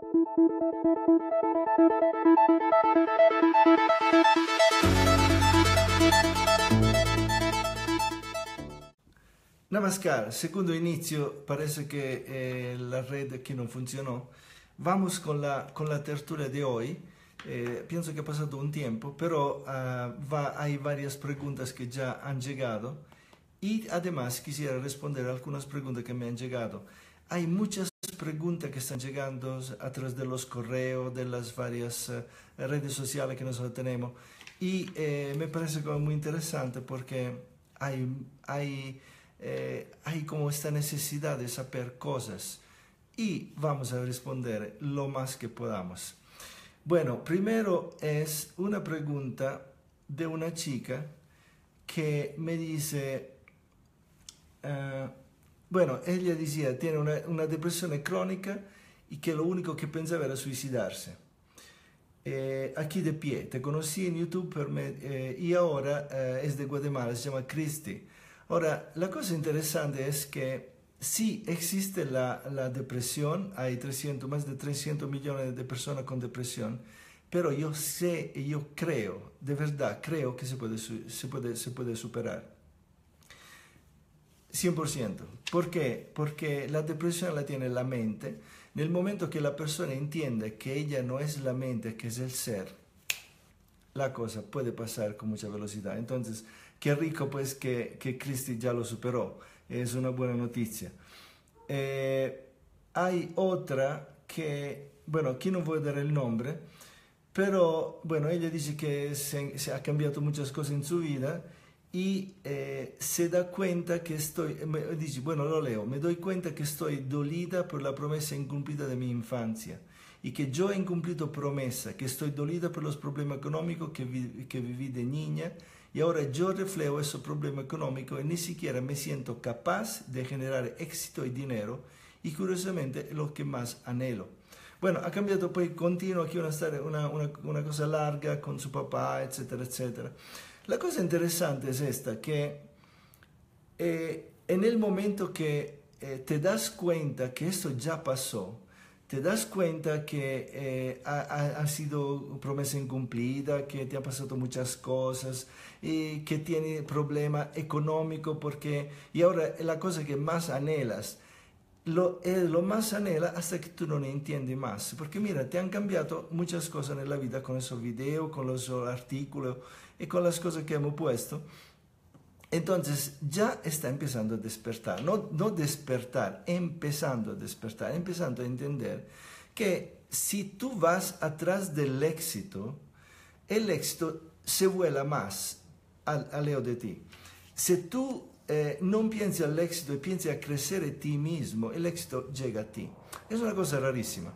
Namaskar, segundo inizio, parece que la red aquí no funcionó. Vamos con la tertulia de hoy. Pienso que ha pasado un tiempo, pero hay varias preguntas que ya han llegado y además quisiera responder a algunas preguntas que me han llegado. Hay muchas preguntas que están llegando a través de los correos, de las varias redes sociales que nosotros tenemos y me parece como muy interesante porque hay como esta necesidad de saber cosas y vamos a responder lo más que podamos. Bueno, primero es una pregunta de una chica que me dice, bueno, ella decía, tiene una depresión crónica y que lo único que pensaba era suicidarse. Aquí de pie, te conocí en YouTube y ahora es de Guatemala, se llama Cristi. Ahora, la cosa interesante es que sí existe la depresión, hay más de 300 millones de personas con depresión, pero yo creo, de verdad, creo que se puede superar. 100%. ¿Por qué? Porque la depresión la tiene la mente. En el momento que la persona entiende que ella no es la mente, que es el ser, la cosa puede pasar con mucha velocidad. Entonces, qué rico pues que Cristi ya lo superó. Es una buena noticia. Hay otra que, bueno, aquí no voy a dar el nombre, pero bueno, ella dice que se ha cambiado muchas cosas en su vida y se da cuenta que dice, bueno, lo leo, me doy cuenta que estoy dolida por la promesa incumplida de mi infancia y que yo he incumplido promesa, que estoy dolida por los problemas económicos que viví de niña y ahora yo reflejo esos problemas económicos y ni siquiera me siento capaz de generar éxito y dinero y curiosamente lo que más anhelo. Bueno, ha cambiado pues continuo aquí una cosa larga con su papá, etcétera, etcétera. La cosa interesante es esta, que en el momento que te das cuenta que esto ya pasó, te das cuenta que ha sido promesa incumplida, que te han pasado muchas cosas, y que tiene problema económico, y ahora la cosa que más anhelas, lo más anhela hasta que tú no lo entiendes más. Porque mira, te han cambiado muchas cosas en la vida con esos videos, con los artículos y con las cosas que hemos puesto. Entonces ya está empezando a despertar, no despertar, empezando a despertar, empezando a entender que si tú vas atrás del éxito, el éxito se vuela más al lado de ti. Si tú no piensas al éxito y piensas a crecer en ti mismo, el éxito llega a ti. Es una cosa rarísima.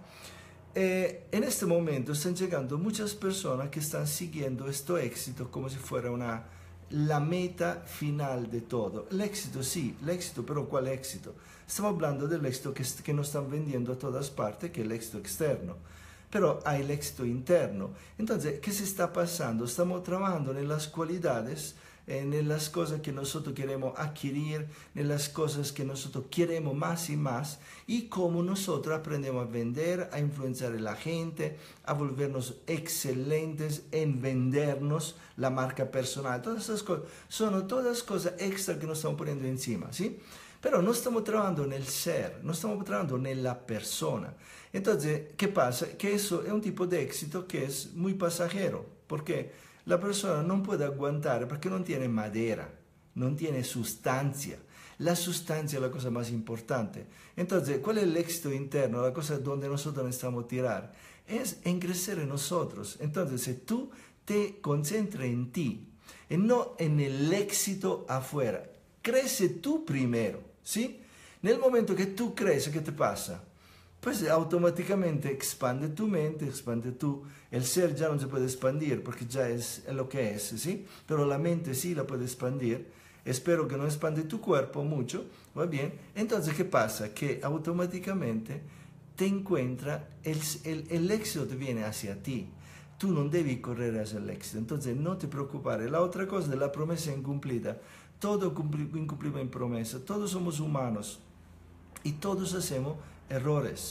En este momento están llegando muchas personas que están siguiendo este éxito como si fuera la meta final de todo. El éxito sí, el éxito, pero ¿cuál éxito? Estamos hablando del éxito que nos están vendiendo a todas partes, que es el éxito externo. Pero hay el éxito interno. Entonces, ¿qué se está pasando? Estamos trabajando en las cualidades, en las cosas que nosotros queremos adquirir, en las cosas que nosotros queremos más y más, y cómo nosotros aprendemos a vender, a influenciar a la gente, a volvernos excelentes en vendernos la marca personal. Todas esas cosas son todas cosas extra que nos estamos poniendo encima, ¿sí? Pero no estamos trabajando en el ser, no estamos trabajando en la persona. Entonces, ¿qué pasa? Que eso es un tipo de éxito que es muy pasajero, porque la persona no puede aguantar porque no tiene madera, no tiene sustancia. La sustancia es la cosa más importante. Entonces, ¿cuál es el éxito interno? La cosa donde nosotros necesitamos tirar es en crecer en nosotros. Entonces, si tú te concentras en ti y no en el éxito afuera, crece tú primero, ¿sí? En el momento que tú creces, ¿qué te pasa? Pues automáticamente expande tu mente, expande tú. El ser ya no se puede expandir porque ya es lo que es, ¿sí? Pero la mente sí la puede expandir. Espero que no expande tu cuerpo mucho, ¿va bien? Entonces, ¿qué pasa? Que automáticamente te encuentra, el éxito te viene hacia ti. Tú no debes correr hacia el éxito. Entonces, no te preocupes. La otra cosa de la promesa incumplida. Todo incumplido en promesa. Todos somos humanos y todos hacemos errores.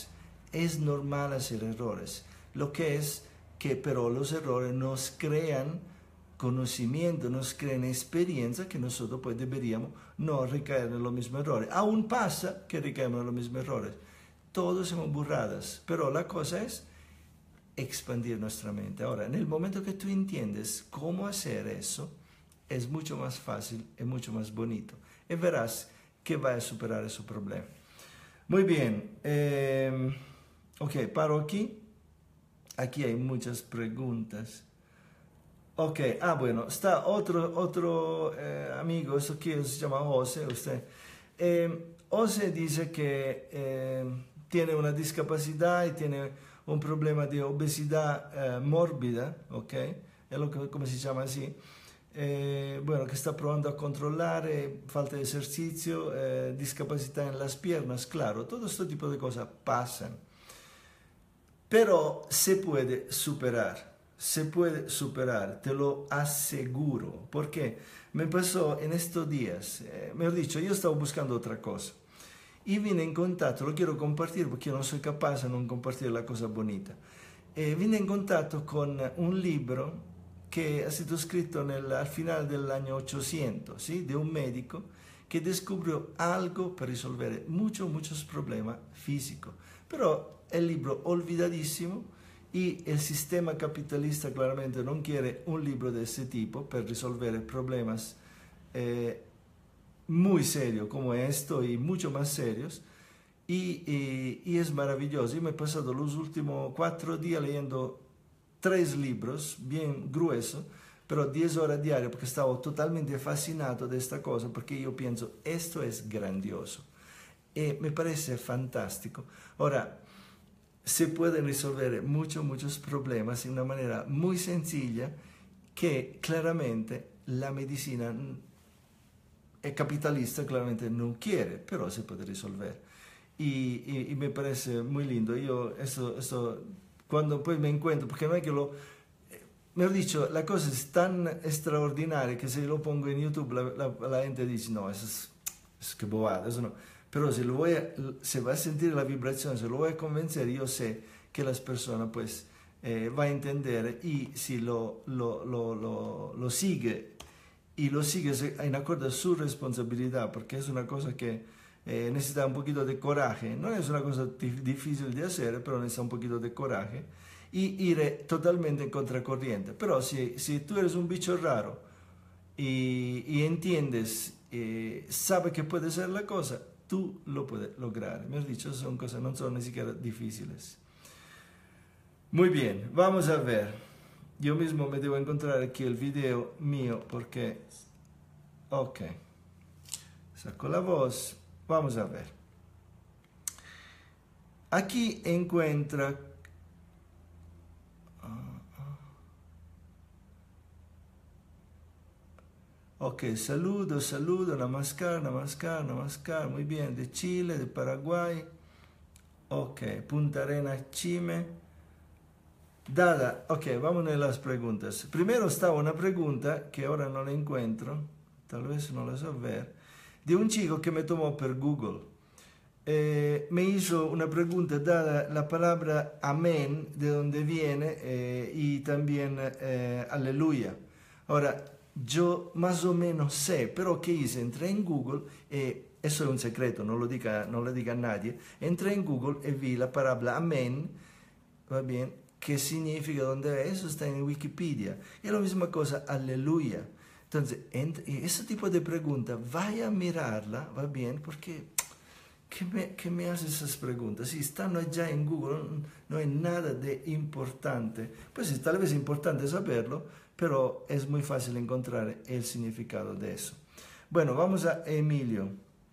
es normal hacer errores. Lo que es que pero los errores nos crean conocimiento, nos crean experiencia que nosotros pues deberíamos no recaer en los mismos errores. Aún pasa que recaemos en los mismos errores. Todos somos burradas, pero la cosa es expandir nuestra mente. Ahora, en el momento que tú entiendes cómo hacer eso, es mucho más fácil y mucho más bonito. Y verás que vas a superar ese problema. Muy bien. Ok, paro aquí. Aquí hay muchas preguntas. Ok, bueno, está otro amigo, eso que se llama José, usted. José dice que tiene una discapacidad y tiene un problema de obesidad mórbida, ok, es lo que, como se llama así. Bueno, que está probando a controlar, falta de ejercicio, discapacidad en las piernas, claro, todo este tipo de cosas pasan. Pero se puede superar, te lo aseguro, porque me pasó en estos días, mejor dicho, yo estaba buscando otra cosa y vine en contacto, lo quiero compartir porque yo no soy capaz de no compartir la cosa bonita, vine en contacto con un libro que ha sido escrito al final del año 800, ¿sí? De un médico que descubrió algo para resolver muchos problemas físicos, pero el libro olvidadísimo y el sistema capitalista claramente no quiere un libro de ese tipo para resolver problemas muy serios como esto y mucho más serios y es maravilloso. Yo me he pasado los últimos 4 días leyendo 3 libros bien gruesos, pero 10 horas diarias porque estaba totalmente fascinado de esta cosa porque yo pienso, esto es grandioso y me parece fantástico. Ahora, se pueden resolver muchos problemas de una manera muy sencilla que claramente la medicina capitalista claramente no quiere, pero se puede resolver. Y me parece muy lindo. Yo eso cuando pues me encuentro, porque no es que mejor dicho, la cosa es tan extraordinaria que si lo pongo en YouTube la gente dice, no, eso es que bobada, eso no. Pero se va a sentir la vibración, se lo voy a convencer, yo sé que las personas pues va a entender y si lo sigue y lo sigue en acuerdo a su responsabilidad, porque es una cosa que necesita un poquito de coraje, no es una cosa difícil de hacer, pero necesita un poquito de coraje y ir totalmente en contracorriente. Pero si tú eres un bicho raro y entiendes, sabes que puede ser la cosa, tú lo puedes lograr. Me has dicho, son cosas, no son ni siquiera difíciles. Muy bien, vamos a ver. Yo mismo me debo encontrar aquí el video mío porque... Ok. Saco la voz. Vamos a ver. Aquí encuentra... Ok, saludo, namaskar, muy bien, de Chile, de Paraguay, ok, Punta Arenas, Chile, Dada, ok, vamos a las preguntas. Primero estaba una pregunta, que ahora no la encuentro, tal vez no la sé ver, de un chico que me tomó por Google. Me hizo una pregunta dada la palabra amén, de dónde viene, y también aleluya. Ahora, yo más o menos sé, pero ¿qué hice? Entré en Google, eso es un secreto, no lo diga a nadie. Entré en Google y vi la palabra amén, ¿va bien? ¿Qué significa? ¿Dónde es? Eso está en Wikipedia. Y es la misma cosa, aleluya. Entonces, ese tipo de pregunta, vaya a mirarla, ¿va bien? Porque, ¿qué me hace esas preguntas? Si están allá en Google, no hay nada de importante. Pues sí, tal vez es importante saberlo, pero es muy fácil encontrar el significado de eso. Bueno, vamos a Emilio.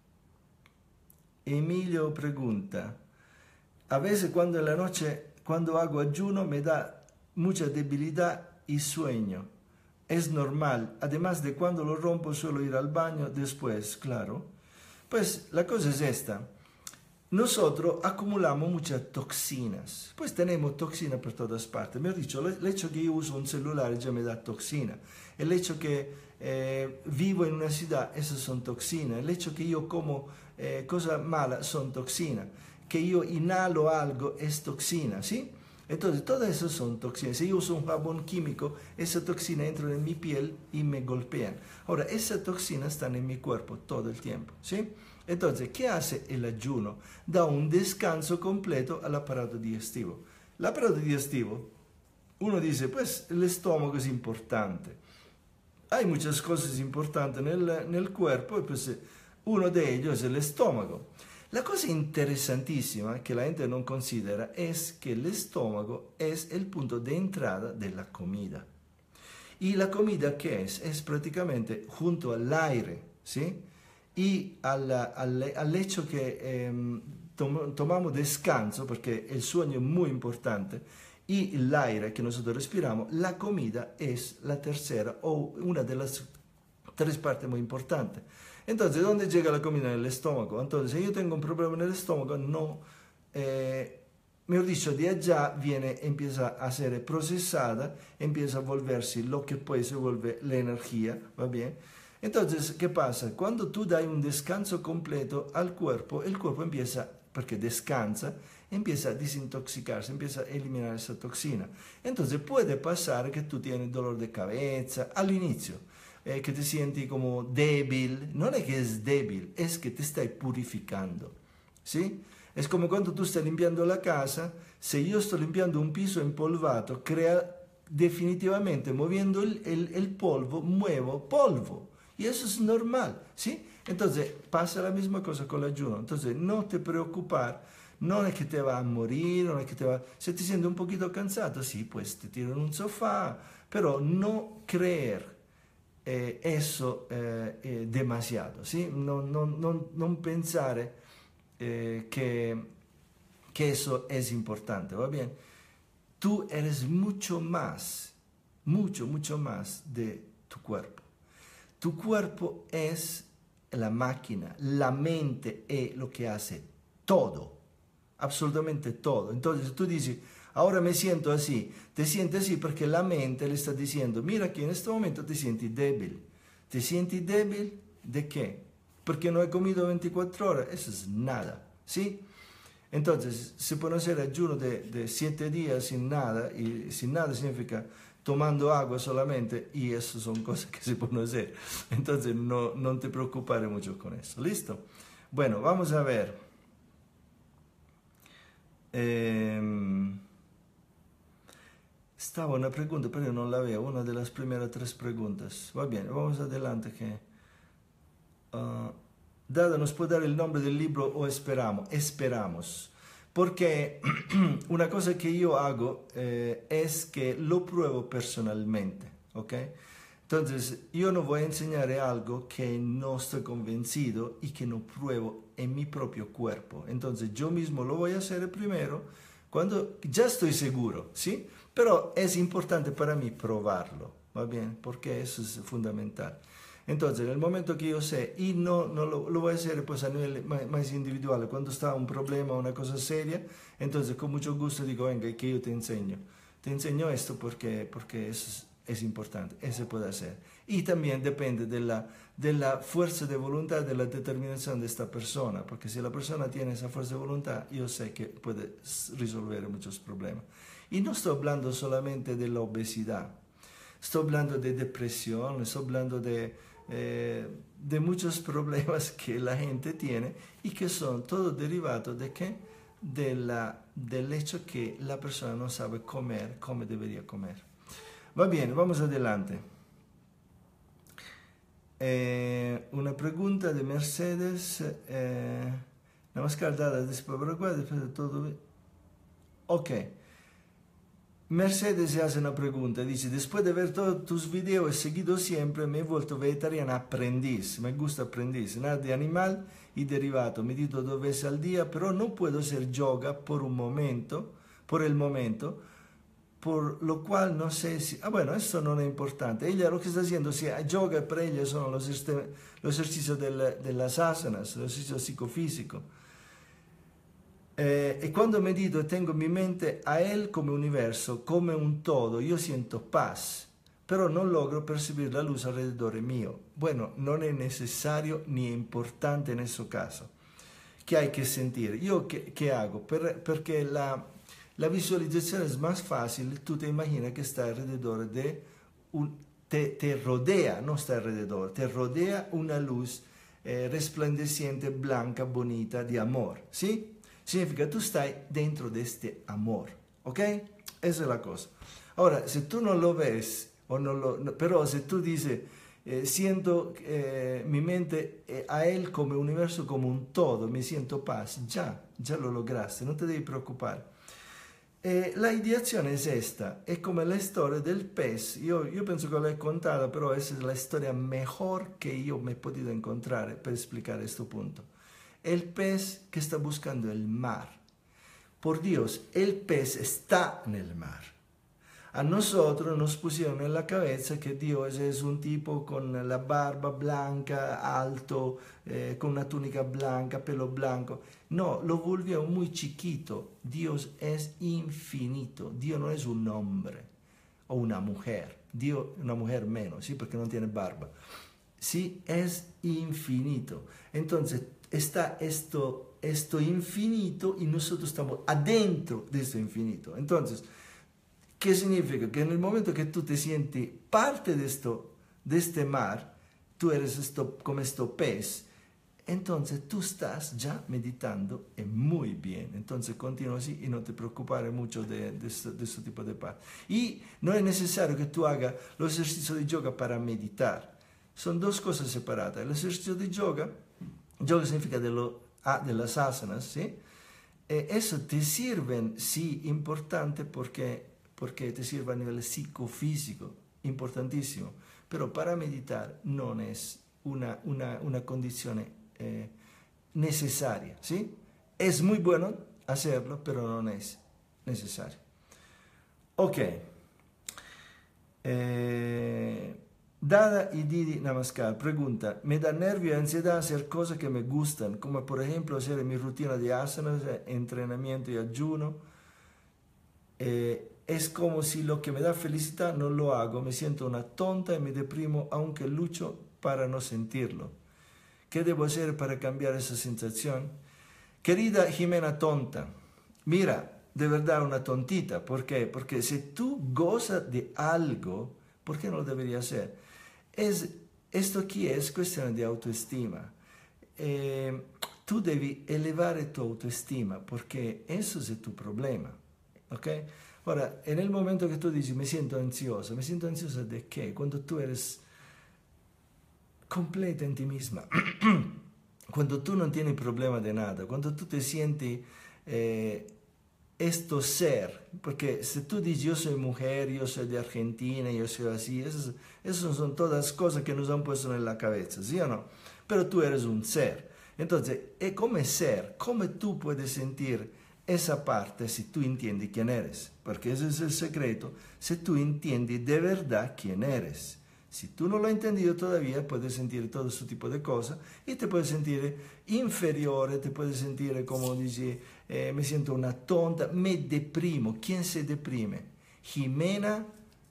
Emilio pregunta, a veces cuando en la noche, cuando hago ayuno, me da mucha debilidad y sueño. Es normal, además de cuando lo rompo suelo ir al baño después, claro. Pues la cosa es esta. Nosotros acumulamos muchas toxinas, pues tenemos toxinas por todas partes. Me he dicho, el hecho que yo uso un celular ya me da toxina. El hecho que vivo en una ciudad, esas son toxinas. El hecho que yo como cosas malas son toxinas. que yo inhalo algo es toxina, ¿sí? Entonces, todas esas son toxinas. Si yo uso un jabón químico, esa toxina entra en mi piel y me golpean. Ahora, esas toxinas están en mi cuerpo todo el tiempo, ¿sí? Entonces, ¿qué hace el ayuno? Da un descanso completo al aparato digestivo. El aparato digestivo, uno dice, pues el estómago es importante. Hay muchas cosas importantes en el cuerpo y pues uno de ellos es el estómago. La cosa interesantísima que la gente no considera es que el estómago es el punto de entrada de la comida. ¿Y la comida qué es? Es prácticamente junto al aire, ¿sí? Y al hecho que tomamos descanso, porque el sueño es muy importante, y el aire que nosotros respiramos, la comida es la tercera o una de las tres partes muy importantes. Entonces, ¿dónde llega la comida? En el estómago. Entonces, si yo tengo un problema en el estómago, no, mejor dicho, de allá empieza a ser procesada, empieza a volverse lo que pues se vuelve la energía, ¿va bien? Entonces, ¿qué pasa? Cuando tú das un descanso completo al cuerpo, el cuerpo empieza, porque descansa, empieza a desintoxicarse, empieza a eliminar esa toxina. Entonces, puede pasar que tú tienes dolor de cabeza al inicio, que te sientes como débil. No es que es débil, es que te estás purificando, ¿sí? Es como cuando tú estás limpiando la casa. Si yo estoy limpiando un piso empolvado, crea definitivamente, moviendo el polvo, muevo polvo. Y eso es normal, ¿sí? Entonces, pasa la misma cosa con el ayuno. Entonces, no te preocupes, no es que te va a morir, no es que te va... Si te sientes un poquito cansado, sí, pues te tiras en un sofá, pero no creer eso demasiado, ¿sí? No pensar que eso es importante, ¿va bien? Tú eres mucho más de tu cuerpo. Tu cuerpo es la máquina, la mente es lo que hace todo, absolutamente todo. Entonces tú dices, ahora me siento así, te sientes así porque la mente le está diciendo, mira que en este momento te sientes débil. ¿Te sientes débil? ¿De qué? Porque no he comido 24 horas, eso es nada, ¿sí? Entonces se puede hacer ayuno de 7 días sin nada, y sin nada significa tomando agua solamente, y eso son cosas que se pueden hacer. Entonces no te preocupes mucho con eso. ¿Listo? Bueno, vamos a ver. Estaba una pregunta, pero yo no la veo. Una de las primeras 3 preguntas. Va bien, vamos adelante. Dada, ¿nos puede dar el nombre del libro o esperamos? Esperamos. Porque una cosa que yo hago es que lo pruebo personalmente, ¿ok? Entonces, yo no voy a enseñar algo que no estoy convencido y que no pruebo en mi propio cuerpo. Entonces, yo mismo lo voy a hacer primero cuando ya estoy seguro, ¿sí? Pero es importante para mí probarlo, ¿va bien? Porque eso es fundamental. Entonces, en el momento que yo sé, y no lo voy a hacer pues a nivel más individual, cuando está un problema, una cosa seria, entonces con mucho gusto digo, venga, que yo te enseño esto porque es importante, eso se puede hacer. Y también depende de la fuerza de voluntad, de la determinación de esta persona, porque si la persona tiene esa fuerza de voluntad, yo sé que puede resolver muchos problemas. Y no estoy hablando solamente de la obesidad, estoy hablando de depresión, estoy hablando de muchos problemas que la gente tiene y que son todos derivados de qué? Del hecho que la persona no sabe comer como debería comer. Va bien, vamos adelante. Una pregunta de Mercedes. Namaskar, Dada, después de todo. Ok. Mercedes hace una pregunta, dice, después de ver todos tus videos, he seguido siempre, me he vuelto vegetariana aprendiz, me gusta aprendiz, nada de animal y derivado, medito 2 veces al día, pero no puedo hacer yoga por el momento, por lo cual no sé si, bueno, eso no es importante, ella lo que está haciendo, si yoga para ella son los ejercicios de las asanas, los ejercicios psicofísicos. Y cuando medito tengo mi mente a él como universo, como un todo, yo siento paz, pero no logro percibir la luz alrededor mío. Bueno, no es necesario ni importante en ese caso. che hai che sentire. Io che hago? Perché la visualizzazione è más fácil, tú te imaginas que está alrededor de te rodea, no está alrededor, te rodea una luz resplandeciente, blanca, bonita, de amor, ¿sí? Significa tú estás dentro de este amor, ¿ok? Esa es la cosa. Ahora, si tú no lo ves, pero si tú dices, siento mi mente a él como universo, como un todo, me siento paz, ya lo lograste, no te devi preoccupare. La ideazione è esta, è come la storia del pez. Io penso che l'ho contata, però è la storia mejor che io mi he podido incontrare per spiegare questo punto. È il pez che sta buscando il mar. Por Dios, el pez está nel mar. A nosotros nos pusieron en la cabeza que Dios es un tipo con la barba blanca, alto, con una túnica blanca, pelo blanco. No, lo volvió muy chiquito. Dios es infinito. Dios no es un hombre o una mujer. Dios, una mujer menos, ¿sí? Porque no tiene barba. Sí, es infinito. Entonces, está esto infinito y nosotros estamos adentro de esto infinito. Entonces, ¿qué significa? Que en el momento que tú te sientes parte de este mar, tú eres como esto pez, entonces tú estás ya meditando muy bien. Entonces continúa así y no te preocupes mucho de este tipo de paz. Y no es necesario que tú hagas los ejercicios de yoga para meditar. Son dos cosas separadas. El ejercicio de yoga significa de las asanas, ¿sí? Eso te sirven, sí, importante porque te sirve a nivel psicofísico, importantísimo, pero para meditar no es una condición necesaria, ¿sí? Es muy bueno hacerlo, pero no es necesario. Ok. Dada y Didi Namaskar pregunta, me da nervio y ansiedad hacer cosas que me gustan, como por ejemplo hacer mi rutina de asanas, entrenamiento y ayuno. Es como si lo que me da felicidad no lo hago, me siento una tonta y me deprimo aunque lucho para no sentirlo. ¿Qué debo hacer para cambiar esa sensación? Querida Jimena tonta, mira, de verdad una tontita. ¿Por qué? Porque si tú gozas de algo, ¿por qué no lo deberías hacer? Esto aquí es cuestión de autoestima. Tú debes elevar tu autoestima porque eso es tu problema. ¿Ok? Ahora, en el momento que tú dices, me siento ansiosa ¿de qué? Cuando tú eres completa en ti misma, cuando tú no tienes problema de nada, cuando tú te sientes esto ser, porque si tú dices yo soy mujer, yo soy de Argentina, yo soy así, esas son todas cosas que nos han puesto en la cabeza, ¿sí o no? Pero tú eres un ser. Entonces, como ser, ¿cómo tú puedes sentir esa parte si tú entiendes quién eres? Porque ese es el secreto, si tú entiendes de verdad quién eres. Si tú no lo has entendido todavía, puedes sentir todo ese tipo de cosas y te puedes sentir inferior, te puedes sentir como dice, me siento una tonta, me deprimo. ¿Quién se deprime? Jimena,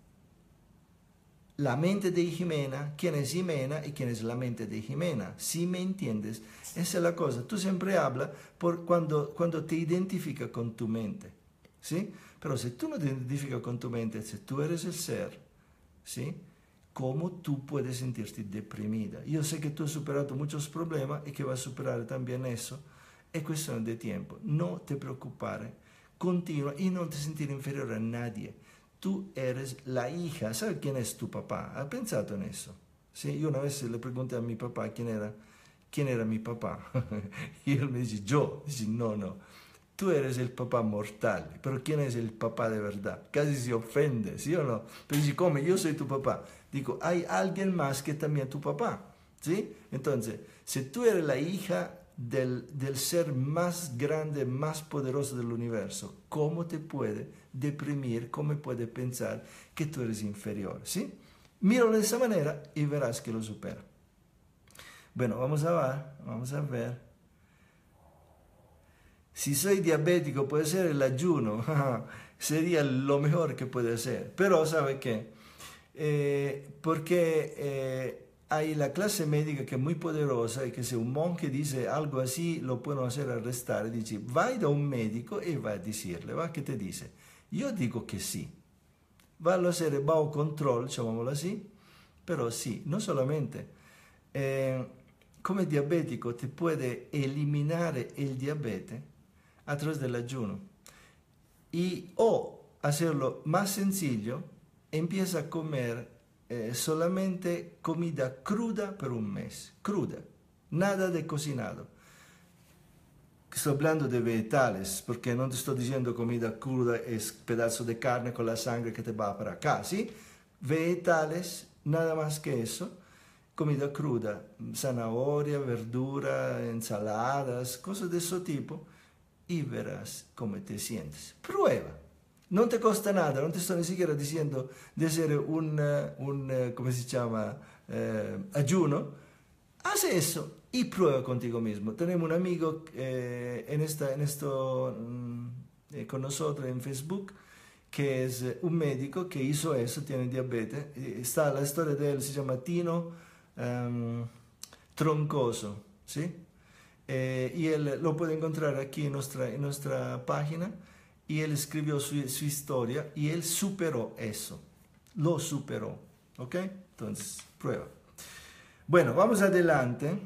la mente de Jimena, quién es Jimena y quién es la mente de Jimena. Si me entiendes, esa es la cosa. Tú siempre hablas cuando te identificas con tu mente, ¿sí? Pero si tú no te identificas con tu mente, si tú eres el ser, ¿sí? ¿Cómo tú puedes sentirte deprimida? Yo sé que tú has superado muchos problemas y que vas a superar también eso. Es cuestión de tiempo. No te preocupes. Continúa y no te sentir inferior a nadie. Tú eres la hija. ¿Sabes quién es tu papá? ¿Has pensado en eso? ¿Sí? Yo una vez le pregunté a mi papá quién era mi papá. Y él me dice, yo. Dice, no. Tú eres el papá mortal, pero ¿quién es el papá de verdad? Casi se ofende, ¿sí o no? Pero dice, ¿cómo? Yo soy tu papá. Digo, hay alguien más que también es tu papá, ¿sí? Entonces, si tú eres la hija del ser más grande, más poderoso del universo, ¿cómo te puede deprimir? ¿Cómo puede pensar que tú eres inferior? ¿Sí? Míralo de esa manera y verás que lo supera. Bueno, vamos a ver. Si soy diabético, puede ser el ayuno, sería lo mejor que puede hacer. Pero, ¿sabe qué? Porque hay la clase médica que es muy poderosa y que si un monje dice algo así lo pueden hacer arrestar. Dice, vai da un médico y va a decirle, va que te dice. Yo digo que sí. Va a hacer bajo control, llamémoslo así, pero sí, no solamente. Come diabético te puede eliminar el diabetes a través del ayuno. Y o hacerlo más sencillo, empieza a comer solamente comida cruda por un mes, cruda, nada de cocinado. Estoy hablando de vegetales, porque no te estoy diciendo comida cruda es pedazo de carne con la sangre que te va para acá, ¿sí? Vegetales, nada más que eso, comida cruda, zanahoria, verdura, ensaladas, cosas de ese tipo, y verás cómo te sientes. Prueba. No te costa nada, no te estoy ni siquiera diciendo de hacer ¿cómo se llama? Ayuno. Haz eso y prueba contigo mismo. Tenemos un amigo con nosotros en Facebook, que es un médico que hizo eso, tiene diabetes. Está la historia de él, se llama Tino Troncoso, ¿sí? Y él lo puede encontrar aquí en nuestra página. Y él escribió su historia y él superó eso. Lo superó. ¿Ok? Entonces, prueba. Bueno, vamos adelante.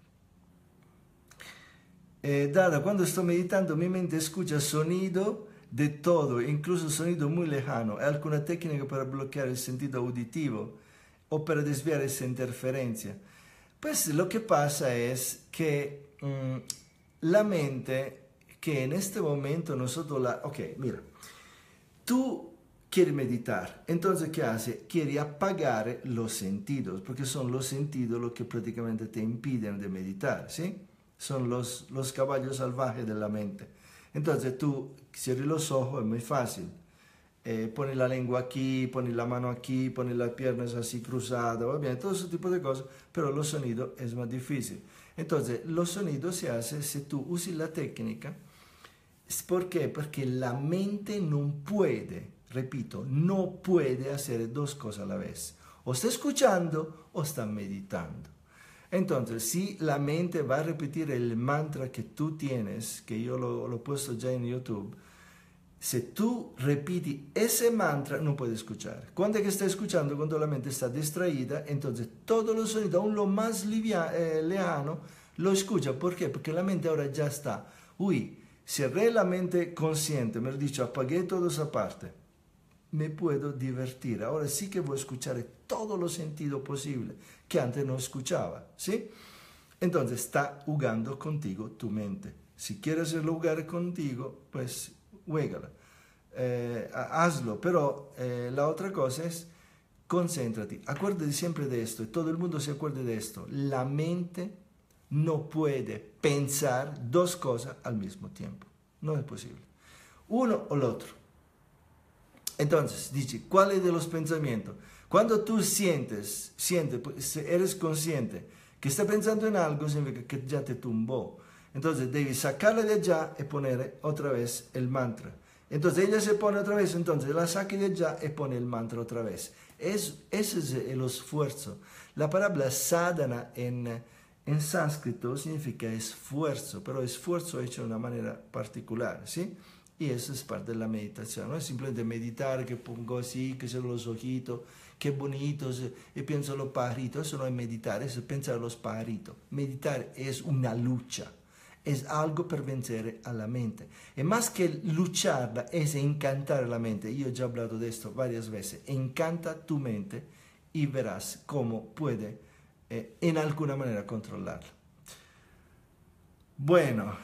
Dada, cuando estoy meditando, mi mente escucha sonido de todo, incluso sonido muy lejano. ¿Hay alguna técnica para bloquear el sentido auditivo o para desviar esa interferencia? Pues lo que pasa es que la mente, que en este momento nosotros ok, mira, tú quieres meditar, entonces ¿qué hace? Quiere apagar los sentidos, porque son los sentidos los que prácticamente te impiden de meditar, ¿sí? Son los caballos salvajes de la mente. Entonces tú cierras los ojos, es muy fácil. Pones la lengua aquí, pones la mano aquí, pones las piernas así cruzadas, va bien, todo ese tipo de cosas, pero los sonidos es más difícil. Entonces, los sonidos se hacen si tú usas la técnica. ¿Por qué? Porque la mente no puede, repito, no puede hacer dos cosas a la vez. O está escuchando o está meditando. Entonces, si la mente va a repetir el mantra que tú tienes, que yo lo he puesto ya en YouTube, si tú repites ese mantra, no puedes escuchar. Cuando es que está escuchando, cuando la mente está distraída, entonces todos los sonidos, aún lo más lejano, lo escucha. ¿Por qué? Porque la mente ahora ya está. Cerré la mente consciente, me lo he dicho, apagué toda esa parte. Me puedo divertir. Ahora sí que voy a escuchar todos los sentidos posibles que antes no escuchaba, ¿sí? Entonces está jugando contigo tu mente. Si quieres hacerlo jugar contigo, pues juégala. Hazlo, pero la otra cosa es concéntrate. Acuérdate siempre de esto, y todo el mundo se acuerde de esto. La mente no puede pensar dos cosas al mismo tiempo. No es posible. Uno o el otro. Entonces, dice, ¿cuál es de los pensamientos? Cuando tú sientes, pues, eres consciente que está pensando en algo, significa que ya te tumbó. Entonces, debes sacarla de allá y poner otra vez el mantra. Entonces, ella se pone otra vez, entonces la saca de allá y pone el mantra otra vez. Ese es el esfuerzo. La palabra sadhana en sánscrito significa esfuerzo, pero esfuerzo hecho de una manera particular, ¿sí? Y eso es parte de la meditación. No es simplemente meditar, que pongo así, que cierro los ojitos, qué bonitos, y pienso en los pajaritos. Eso no es meditar, eso es pensar en los pajaritos. Meditar es una lucha, es algo para vencer a la mente. Y más que lucharla, es encantar la mente. Yo ya he hablado de esto varias veces. Encanta tu mente y verás cómo puede en alguna manera controlarla. Bueno,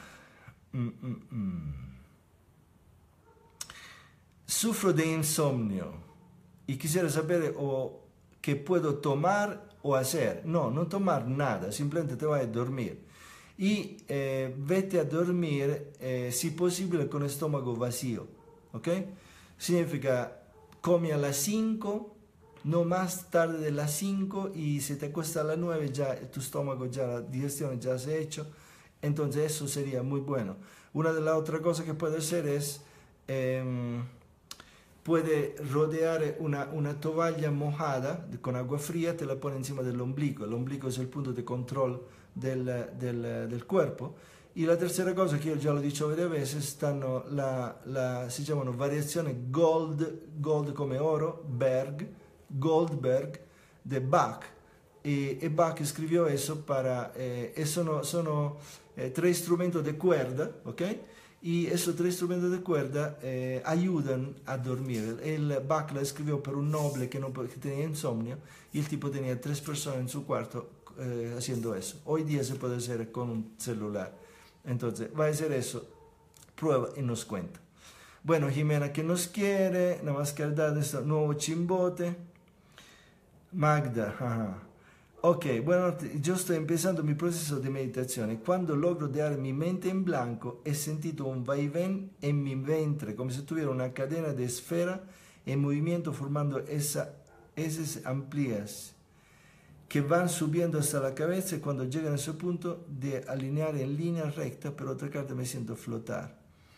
sufro de insomnio y quisiera saber qué puedo tomar o hacer. No tomar nada, simplemente te vas a dormir. Y vete a dormir, si posible, con estómago vacío. ¿Ok? Significa, come a las 5, no más tarde de las 5, y si te acuestas a las 9, ya tu estómago, ya la digestión ya se ha hecho. Entonces eso sería muy bueno. Una de las otras cosas que puede hacer es puede rodear una toalla mojada con agua fría, te la pone encima del ombligo. El ombligo es el punto de control del cuerpo. Y la tercera cosa, che io già l'ho detto varias veces, stanno si chiamano variazioni gold come oro, Goldberg, de Bach. E Bach escribió eso sono tres instrumentos de cuerda, ¿ok? Y esos tres instrumentos de cuerda ayudan a dormir. Bach la escribió por un noble que tenía insomnio, y el tipo tenía 3 personas en su cuarto haciendo eso. Hoy día se puede hacer con un celular. Entonces, va a hacer eso, prueba y nos cuenta. Bueno, Jimena que nos quiere, nada más que al dar este nuevo chimbote. Magda, ajá. Ok, bueno, yo estoy empezando mi proceso de meditación. Cuando logro dejar mi mente en blanco, he sentido un vaivén en mi vientre, como si tuviera una cadena de esfera en movimiento formando esas amplias que van subiendo hasta la cabeza, y cuando llegan a ese punto de alinear en línea recta, pero otra carta me siento flotar.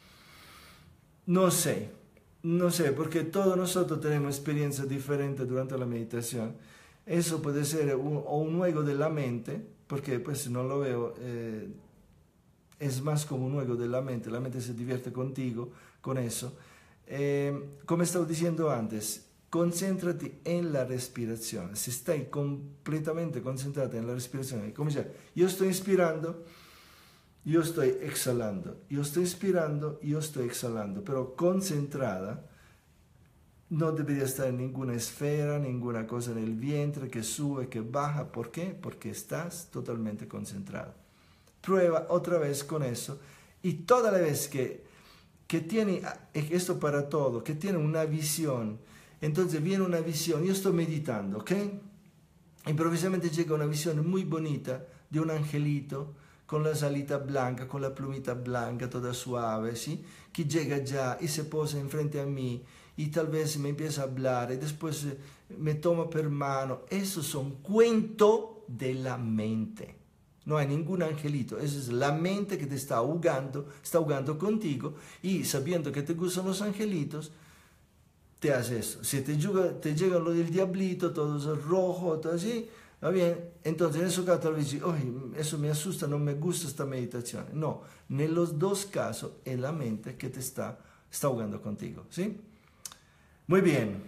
No sé, porque todos nosotros tenemos experiencias diferentes durante la meditación. Eso puede ser un juego de la mente, porque pues no lo veo, es más como un juego de la mente se divierte contigo con eso. Como estaba diciendo antes, concéntrate en la respiración. Si estás completamente concentrado en la respiración, como dice, yo estoy inspirando, yo estoy exhalando, yo estoy inspirando, yo estoy exhalando, pero concentrada. No debería estar en ninguna esfera, ninguna cosa en el vientre que sube, que baja. ¿Por qué? Porque estás totalmente concentrado. Prueba otra vez con eso, y toda la vez que tiene esto para todo, que tiene una visión, entonces viene una visión, yo estoy meditando, ¿ok? Improvisamente llega una visión muy bonita de un angelito con la salita blanca, con la plumita blanca, toda suave, ¿sí? Que llega ya y se posa enfrente a mí, y tal vez me empieza a hablar, y después me toma per mano. Esos son cuentos de la mente. No hay ningún angelito, esa es la mente que te está jugando contigo, y sabiendo que te gustan los angelitos, te hace eso. Si te llega lo del diablito, todo eso rojo, todo así, va bien, entonces en ese caso tal vez dices, eso me asusta, no me gusta esta meditación. No, en los dos casos es la mente que te está jugando contigo, ¿sí? Muy bien.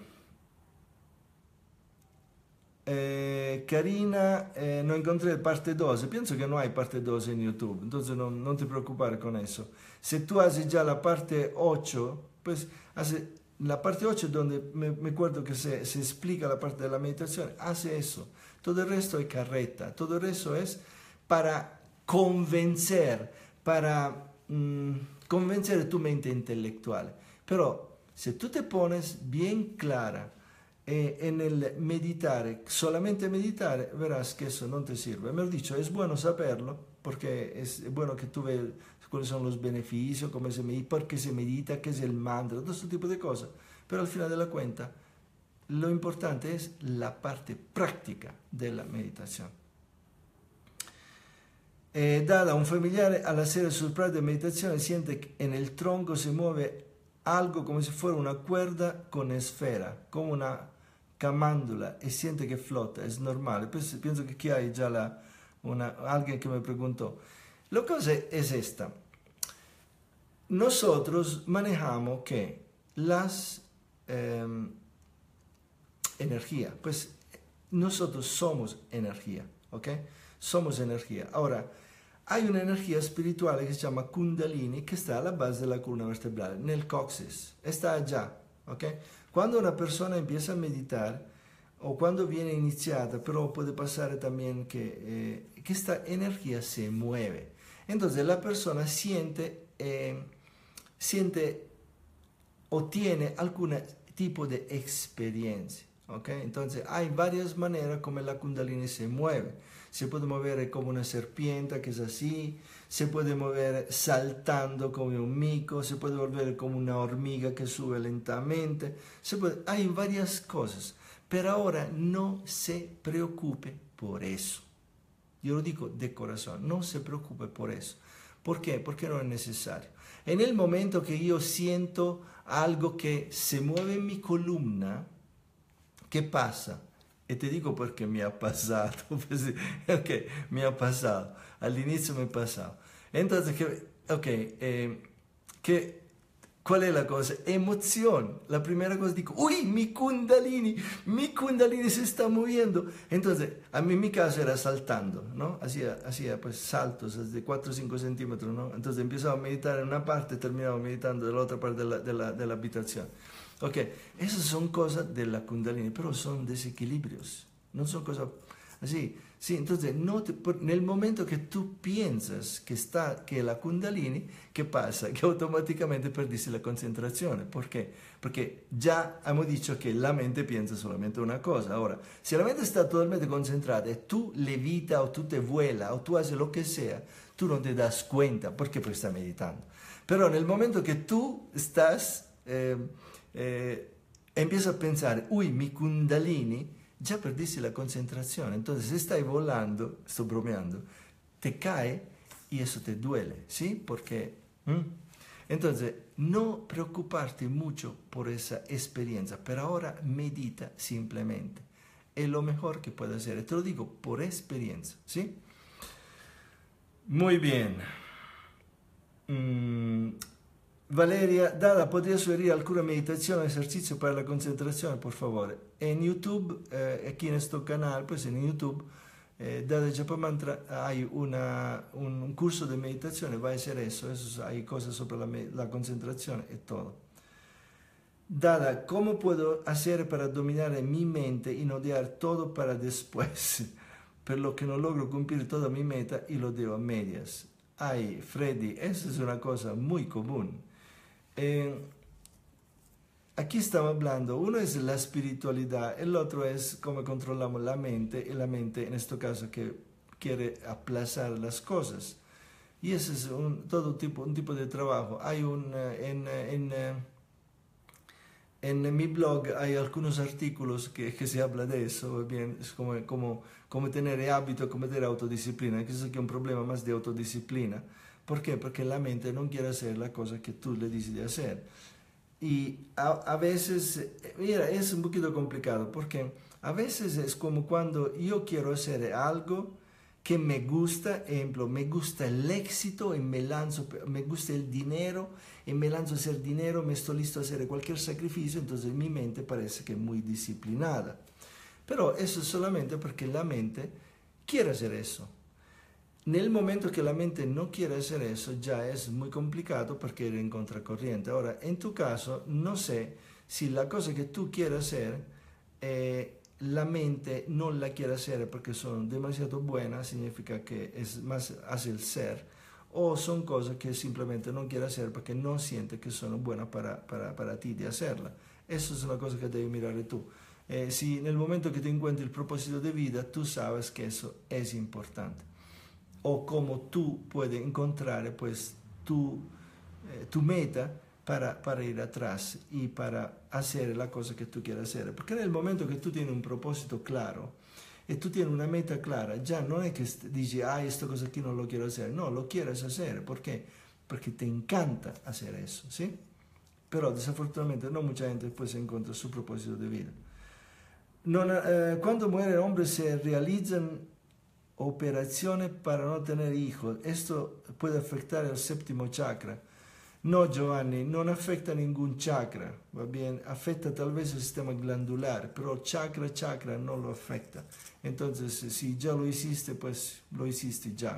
Karina, no encontré parte 2. Pienso que no hay parte 2 en YouTube, entonces no te preocupes con eso. Si tú haces ya la parte 8, pues hace la parte 8 donde me acuerdo que se explica la parte de la meditación, hace eso. Todo el resto es carreta, todo el resto es para convencer tu mente intelectual. Pero si tú te pones bien clara en el meditar, solamente meditar, verás que eso no te sirve. Me lo dicho, es bueno saberlo, porque es bueno que tú veas cuáles son los beneficios, cómo se medita, por qué se medita, qué es el mantra, todo ese tipo de cosas. Pero al final de la cuenta, lo importante es la parte práctica de la meditación. Dada, un familiar al hacer su práctica de meditación siente que en el tronco se mueve algo como si fuera una cuerda con esfera, como una camándula, y siente que flota, es normal. Pues pienso que aquí hay ya alguien que me preguntó. La cosa es esta. Nosotros manejamos que las energía, pues nosotros somos energía, ¿ok? Somos energía. Ahora, hay una energía espiritual que se llama Kundalini, que está a la base de la columna vertebral, en el coxis, está allá, ¿ok? Cuando una persona empieza a meditar, o cuando viene iniciada, pero puede pasar también que esta energía se mueve. Entonces la persona siente o tiene algún tipo de experiencia, ¿ok? Entonces hay varias maneras como la Kundalini se mueve. Se puede mover como una serpiente, que es así. Se puede mover saltando como un mico. Se puede volver como una hormiga que sube lentamente. Hay varias cosas. Pero ahora no se preocupe por eso. Yo lo digo de corazón, no se preocupe por eso. ¿Por qué? Porque no es necesario. En el momento que yo siento algo que se mueve en mi columna. ¿Qué pasa? Y te digo porque me ha pasado. Ok, me ha pasado. Al inicio me ha pasado. Entonces, ¿cuál es la cosa? Emoción. La primera cosa digo, uy, mi Kundalini se está moviendo. Entonces, a mí en mi caso era saltando, ¿no? Hacía pues saltos de 4 o 5 centímetros, ¿no? Entonces empezaba a meditar en una parte, terminaba meditando en la otra parte de la habitación. Ok, esas son cosas de la Kundalini, pero son desequilibrios, no son cosas así. Sí, entonces, en el momento que tú piensas que la Kundalini, ¿qué pasa? Que automáticamente perdiste la concentración. ¿Por qué? Porque ya hemos dicho que la mente piensa solamente una cosa. Ahora, si la mente está totalmente concentrada y tú levitas o tú te vuelas o tú haces lo que sea, tú no te das cuenta porque pues estás meditando. Pero en el momento que tú estás... empieza a pensar, uy, mi Kundalini, ya perdiste la concentración. Entonces estás volando, estoy bromeando, te cae y eso te duele, ¿sí? Porque, entonces, no preocuparte mucho por esa experiencia, pero ahora medita simplemente. Es lo mejor que puedes hacer. Te lo digo por experiencia, ¿sí? Muy bien. Valeria, Dada, ¿podría sugerir alguna meditación o ejercicio para la concentración, por favor? En YouTube, aquí en este canal, pues en YouTube, Dada Japamantra, hay un curso de meditación, va a ser eso, hay cosas sobre la concentración y todo. Dada, ¿cómo puedo hacer para dominar mi mente y no odiar todo para después? Per lo que no logro cumplir toda mi meta y lo dejo a medias. Ay, Freddy, esa es una cosa muy común. Aquí estamos hablando, uno es la espiritualidad, el otro es cómo controlamos la mente, y la mente en este caso que quiere aplazar las cosas. Y ese es un tipo de trabajo. Hay en mi blog hay algunos artículos que se habla de eso, bien, es como tener hábito, como tener autodisciplina, que eso es un problema más de autodisciplina. ¿Por qué? Porque la mente no quiere hacer la cosa que tú le dices de hacer. Y a veces, mira, es un poquito complicado, porque a veces es como cuando yo quiero hacer algo que me gusta, ejemplo, me gusta el éxito y me lanzo, me gusta el dinero y me lanzo a hacer dinero, me estoy listo a hacer cualquier sacrificio, entonces mi mente parece que es muy disciplinada. Pero eso es solamente porque la mente quiere hacer eso. En el momento que la mente no quiere hacer eso, ya es muy complicado porque ir en contracorriente. Ahora, en tu caso, no sé si la cosa que tú quieres hacer, la mente no la quiere hacer porque son demasiado buenas, significa que es más hacia el ser, o son cosas que simplemente no quiere hacer porque no siente que son buenas para ti de hacerla. Eso es una cosa que debes mirar tú. Si en el momento que te encuentres el propósito de vida, tú sabes que eso es importante. O cómo tú puedes encontrar pues tu meta para ir atrás y para hacer la cosa que tú quieras hacer. Porque en el momento que tú tienes un propósito claro y tú tienes una meta clara, ya no es que dices, esta cosa aquí no lo quiero hacer. No, lo quieres hacer. ¿Por qué? Porque te encanta hacer eso, ¿sí? Pero desafortunadamente no mucha gente después encuentra su propósito de vida. Cuando muere el hombre se realizan operaciones para no tener hijos. Esto puede afectar el séptimo chakra. No, Giovanni, no afecta ningún chakra, va bien, afecta tal vez el sistema glandular, pero chakra no lo afecta. Entonces, si ya lo hiciste, pues lo hiciste ya.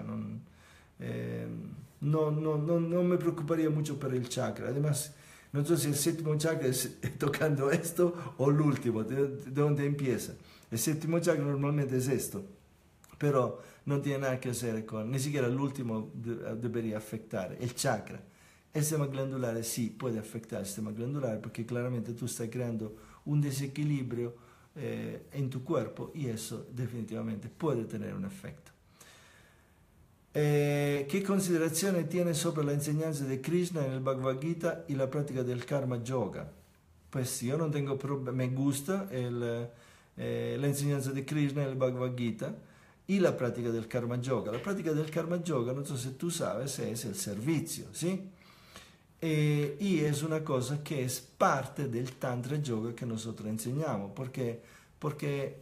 No me preocuparía mucho por el chakra. Además, no sé si el séptimo chakra es tocando esto o el último, de dónde empieza. El séptimo chakra normalmente es esto, pero no tiene nada que hacer con, ni siquiera el último debería afectar, el chakra. El sistema glandular sí puede afectar el sistema glandular porque claramente tú estás creando un desequilibrio en tu cuerpo y eso definitivamente puede tener un efecto. ¿Qué consideraciones tienes sobre la enseñanza de Krishna en el Bhagavad Gita y la práctica del Karma Yoga? Pues yo no tengo problema, me gusta la enseñanza de Krishna en el Bhagavad Gita y la práctica del Karma Yoga. La práctica del Karma Yoga, no sé si tú sabes, es el servicio, ¿sí? y es una cosa que es parte del Tantra Yoga que nosotros enseñamos, porque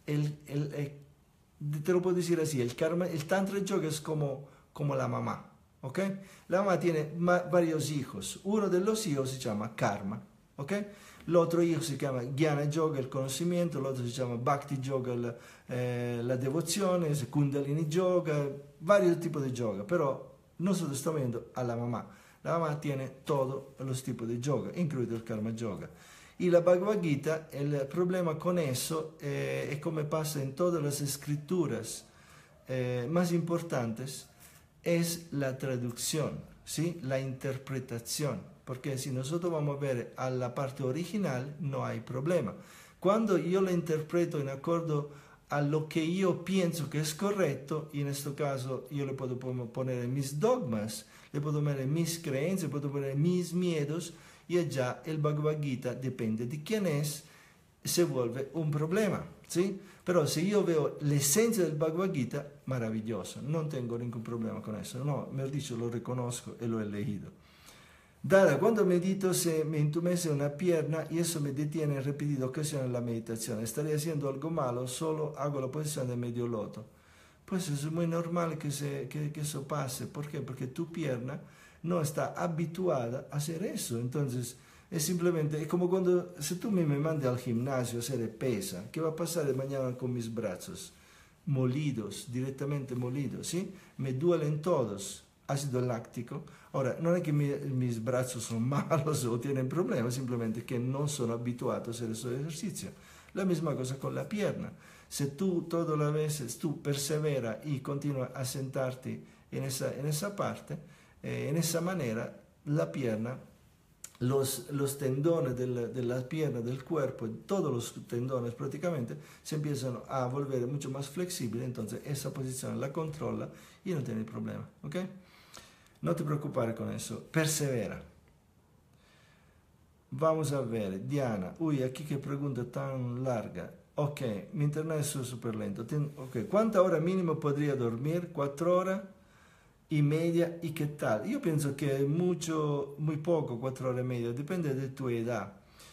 te lo puedo decir así, el Tantra Yoga es como la mamá, ¿ok? La mamá tiene varios hijos, uno de los hijos se llama Karma, ¿ok? El otro hijo se llama Jnana Yoga, el conocimiento, el otro se llama Bhakti Yoga, la devoción, Kundalini Yoga, varios tipos de yoga, pero nosotros estamos viendo a la mamá. La mamá tiene todos los tipos de yoga, incluido el Karma Yoga. Y la Bhagavad Gita, el problema con eso es como pasa en todas las escrituras más importantes, es la traducción, ¿sí? La interpretación. Porque si nosotros vamos a ver a la parte original, no hay problema. Cuando yo la interpreto en acuerdo a lo que yo pienso que es correcto, y en este caso yo le puedo poner mis dogmas, le puedo poner mis creencias, le puedo poner mis miedos, y allá el Bhagavad Gita, depende de quién es, se vuelve un problema, ¿sí? Pero si yo veo la esencia del Bhagavad Gita, maravilloso, no tengo ningún problema con eso, no, mejor dicho, lo reconozco y lo he leído. Dada, cuando medito se me entumece una pierna y eso me detiene en repetidas ocasiones la meditación. Estaré haciendo algo malo, solo hago la posición de medio loto. Pues es muy normal que eso pase. ¿Por qué? Porque tu pierna no está habituada a hacer eso. Entonces, es simplemente, es como cuando, si tú me mandas al gimnasio a hacer pesa, ¿qué va a pasar de mañana con mis brazos? Molidos, directamente molidos, ¿sí? Me duelen todos. Ácido láctico. Ahora, no es que mis brazos son malos o tienen problemas, simplemente que no sono abituados a hacer ese ejercicio. La misma cosa con la pierna. Si tú todas las veces tú perseveras y continúas a sentarte en esa parte, en esa manera, la pierna, los tendones de la pierna, del cuerpo, todos los tendones prácticamente, se empiezan a volver mucho más flexibles, entonces esa posición la controla y no tiene problema, ¿ok? No te preocupes con eso, persevera. Vamos a ver, Diana, uy, aquí qué pregunta tan larga. Ok, mi internet es súper lento. Ok, ¿cuánta hora mínimo podría dormir? 4 horas y media, ¿y qué tal? Yo pienso que muy poco, 4 horas y media, depende de tu edad.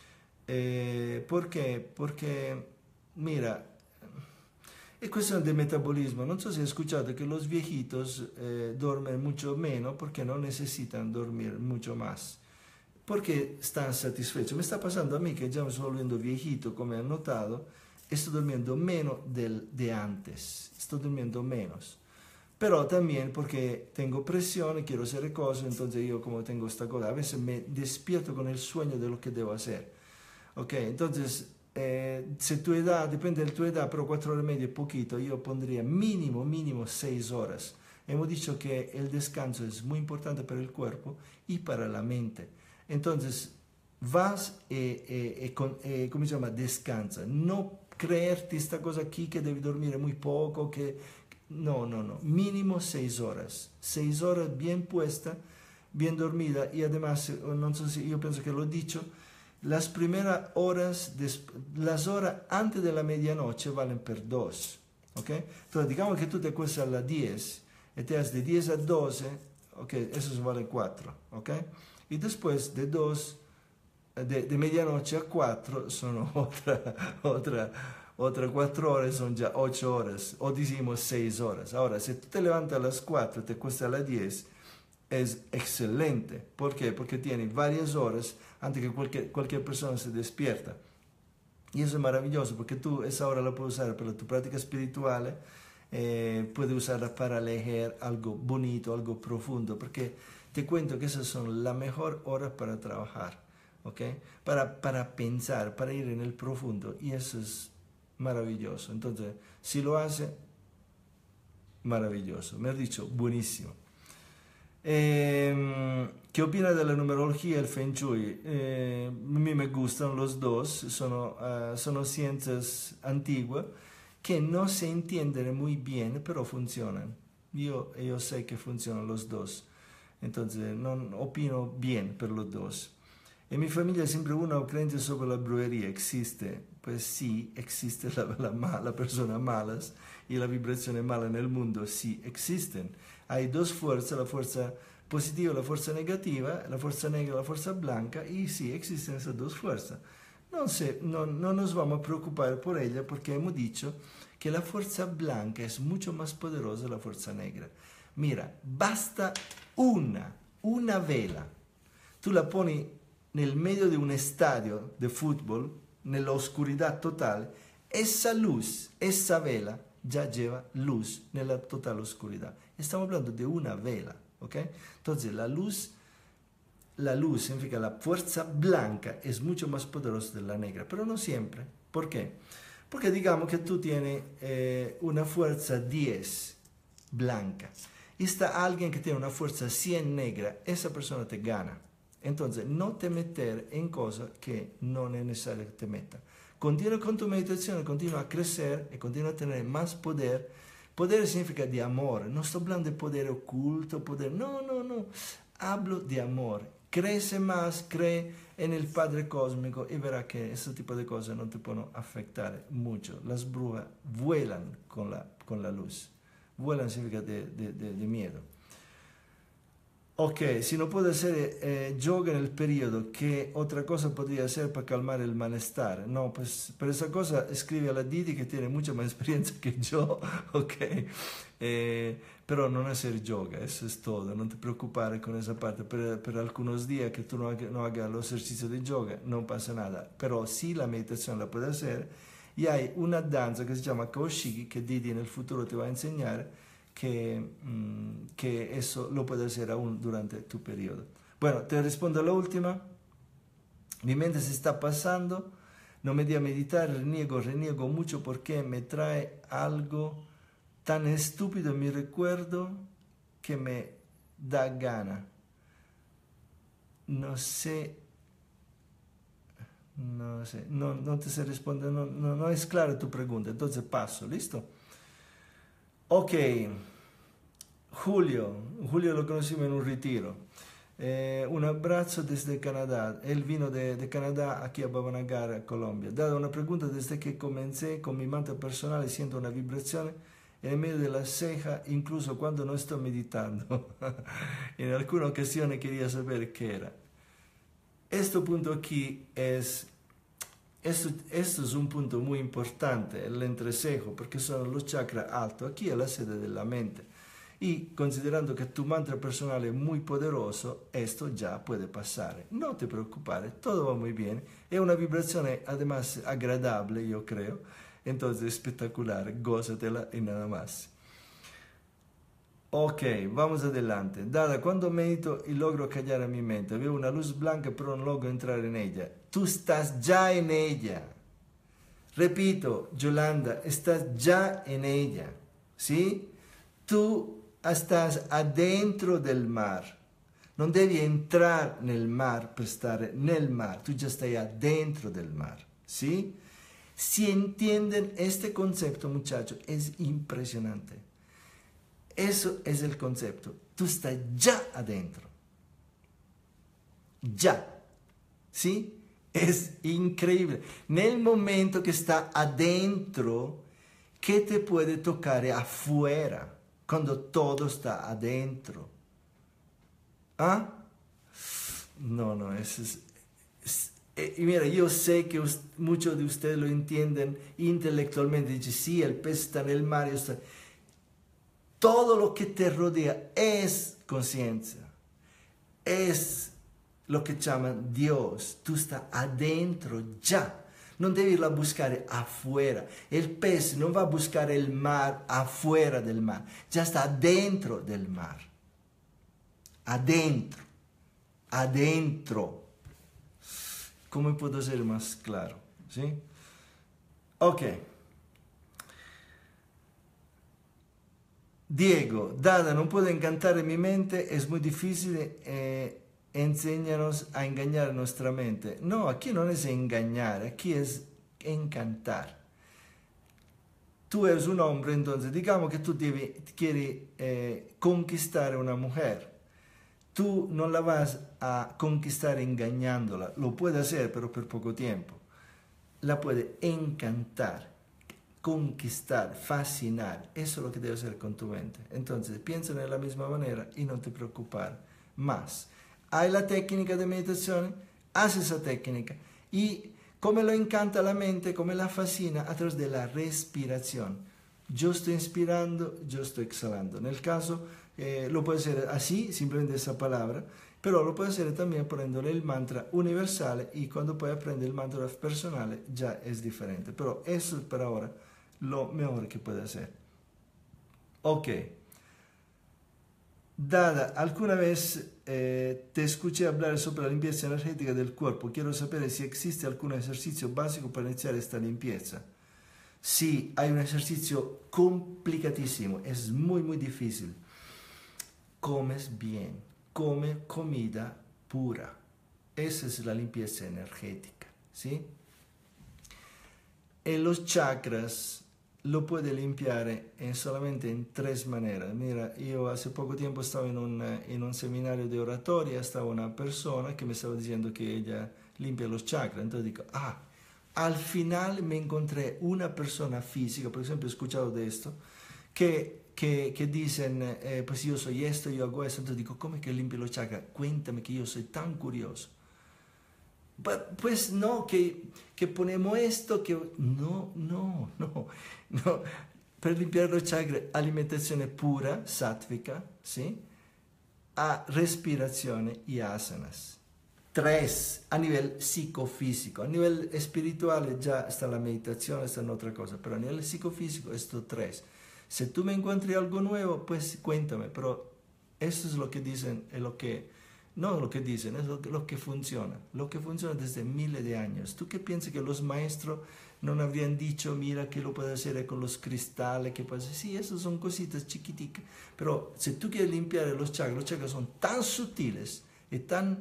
¿Por qué? Porque, mira, es cuestión de metabolismo. No sé si has escuchado que los viejitos duermen mucho menos porque no necesitan dormir mucho más. Porque están satisfechos. Me está pasando a mí que ya me estoy volviendo viejito, como han notado. Estoy durmiendo menos de antes. Estoy durmiendo menos. Pero también porque tengo presión y quiero hacer cosas. Entonces yo como tengo esta cosa, a veces me despierto con el sueño de lo que debo hacer. Ok, entonces... si tu edad, depende de tu edad, pero 4 horas y media es poquito, yo pondría mínimo 6 horas. Hemos dicho que el descanso es muy importante para el cuerpo y para la mente. Entonces, vas ¿cómo se llama? Descansa. No creerte esta cosa aquí que devi dormire muy poco, que... No. Mínimo 6 horas. 6 horas bien puesta, bien dormida y además, no sé si yo pienso que lo he dicho, las primeras horas, las horas antes de la medianoche valen por 2, ¿ok? Entonces, digamos que tú te acuestas a las 10 y te das de 10 a 12, ¿ok? Eso vale 4, ¿ok? Y después de 2, de medianoche a 4 son otra 4 horas, son ya 8 horas, o decimos 6 horas. Ahora, si tú te levantas a las 4 y te acuestas a las 10, es excelente. ¿Por qué? Porque tiene varias horas antes que cualquier persona se despierta. Y eso es maravilloso porque tú esa hora la puedes usar para tu práctica espiritual, puedes usarla para leer algo bonito, algo profundo, porque te cuento que esas son la mejor hora para trabajar, ¿ok? Para pensar, para ir en el profundo, y eso es maravilloso. Entonces, si lo hace, maravilloso. Me has dicho, buenísimo. ¿Qué opina de la numerología y el Feng Shui? A mí me gustan los dos, sono ciencias antiguas que no se entienden muy bien, pero funcionan. Yo sé que funcionan los dos, entonces no opino bien por los dos. En mi familia siempre una creencia sobre la brujería. ¿Existe? Pues sí, existe la persona malas y la vibración mala en el mundo, sí existen. Hay dos fuerzas, la fuerza positiva y la fuerza negativa, la fuerza negra y la fuerza blanca, y sí, existen esas dos fuerzas. No nos vamos a preocupar por ella porque hemos dicho que la fuerza blanca es mucho más poderosa que la fuerza negra. Mira, basta una vela. Tú la pones nel medio de un estadio de fútbol, nella oscuridad total, esa luz, esa vela, ya lleva luz nella total oscuridad. Estamos hablando de una vela, ¿ok? Entonces, la luz significa la fuerza blanca es mucho más poderosa de la negra, pero no siempre. ¿Por qué? Porque digamos que tú tienes una fuerza 10 blanca y está alguien que tiene una fuerza 100 negra, esa persona te gana. Entonces, no te meter en cosas que no es necesario que te metas. Continúa con tu meditación, continúa a crecer y continúa a tener más poder. Poder significa de amor. No estoy hablando de poder oculto, poder. No. Hablo de amor. Crece más, cree en el Padre Cósmico y verá que ese tipo de cosas no te pueden afectar mucho. Las brujas vuelan con la luz. Vuelan significa de miedo. Ok, si no puede hacer yoga en el periodo, ¿qué otra cosa podría hacer para calmar el malestar? No, pues por esa cosa escribe a la Didi que tiene mucha más experiencia que yo, ok. Pero no hacer yoga, eso es todo, no te preocupes con esa parte. Per algunos días que tú no hagas los ejercicios de yoga, no pasa nada. Pero sí la meditación la puedes hacer y hay una danza que se llama Kaushiki que Didi en el futuro te va a enseñar que eso lo puedes hacer aún durante tu periodo. Bueno, te respondo a la última. Mi mente se está pasando, no me di a meditar, reniego mucho porque me trae algo tan estúpido en mi recuerdo que me da gana. No te sé responder, no es clara tu pregunta, entonces paso, ¿listo? Ok, Julio lo conocimos en un retiro. Un abrazo desde Canadá. Él vino de Canadá aquí a Bhavanagar, Colombia. Dada una pregunta, desde que comencé con mi mantra personal siento una vibración en medio de la ceja, incluso cuando no estoy meditando. En alguna ocasión quería saber qué era. Este punto aquí esto es un punto muy importante, el entrecejo, porque son los chakras altos. Aquí es la sede de la mente. Y considerando que tu mantra personal es muy poderoso, esto ya puede pasar. No te preocupes, todo va muy bien. Es una vibración además agradable, yo creo. Entonces, espectacular, gózatela y nada más. Ok, vamos adelante. Dada, cuando medito y logro callar a mi mente, veo una luz blanca pero no logro entrar en ella. Tú estás ya en ella. Repito, Yolanda, estás ya en ella. ¿Sí? Tú estás adentro del mar. No devi entrar nel mar per stare nel mar. Tú ya estás adentro del mar. ¿Sí? Si entienden este concepto, muchachos, es impresionante. Eso es el concepto. Tú estás ya adentro. Ya. ¿Sí? Es increíble. Nel momento que está adentro, ¿qué te puede tocar afuera? Cuando todo está adentro. ¿Ah? No, eso es y mira, yo sé que muchos de ustedes lo entienden intelectualmente. Dicen, sí, el pez está en el mar. Todo lo que te rodea es conciencia. Es lo que llaman Dios. Tú estás adentro ya. No debes irla a buscar afuera. El pez no va a buscar el mar afuera del mar. Ya está dentro del mar. Adentro. Adentro. ¿Cómo puedo ser más claro? ¿Sí? Ok. Diego, Dada, no puedo encantar en mi mente, es muy difícil, enséñanos a engañar nuestra mente. No, aquí no es engañar, aquí es encantar. Tú eres un hombre, entonces digamos que tú quieres conquistar a una mujer. Tú no la vas a conquistar engañándola, lo puede hacer, pero por poco tiempo. La puede encantar, conquistar, fascinar. Eso es lo que debes hacer con tu mente. Entonces, piensa de la misma manera y no te preocupes más. Hay la técnica de meditación, haz esa técnica. Y como lo encanta la mente, como la fascina, a través de la respiración. Yo estoy inspirando, yo estoy exhalando. En el caso, lo puede hacer así, simplemente esa palabra, pero lo puede hacer también poniéndole el mantra universal, y cuando puede aprender el mantra personal ya es diferente. Pero eso es para ahora lo mejor que puede hacer. Ok. Dada, alguna vez te escuché hablar sobre la limpieza energética del cuerpo. Quiero saber si existe algún ejercicio básico para iniciar esta limpieza. Sí, hay un ejercicio complicadísimo, es muy, muy difícil. Comes bien, come comida pura. Esa es la limpieza energética, ¿sí? En los chakras lo puede limpiar solamente en 3 maneras. Mira, yo hace poco tiempo estaba en un seminario de oratoria, estaba una persona que me estaba diciendo que ella limpia los chakras. Entonces digo, al final me encontré una persona física, por ejemplo, he escuchado de esto, que dicen, pues yo soy esto, yo hago esto. Entonces digo, ¿cómo es que limpio los chakras? Cuéntame, que yo soy tan curioso. Pues no, que ponemos esto, que no. Per limpiare los chakras, alimentazione pura, sattvica, ¿sí? A respirazione y asanas. 3, a nivel psicofísico. A nivel espiritual ya está la meditación, está en otra cosa, pero a nivel psicofísico, estos 3. Si tú me encuentras algo nuevo, pues cuéntame, pero eso es lo que dicen, es lo que... No lo que dicen, es lo que funciona. Lo que funciona desde miles de años. ¿Tú qué piensas que los maestros no habrían dicho, mira, que lo puede hacer con los cristales? Que puede hacer? Sí, esas son cositas chiquiticas. Pero si tú quieres limpiar los chakras son tan sutiles y tan,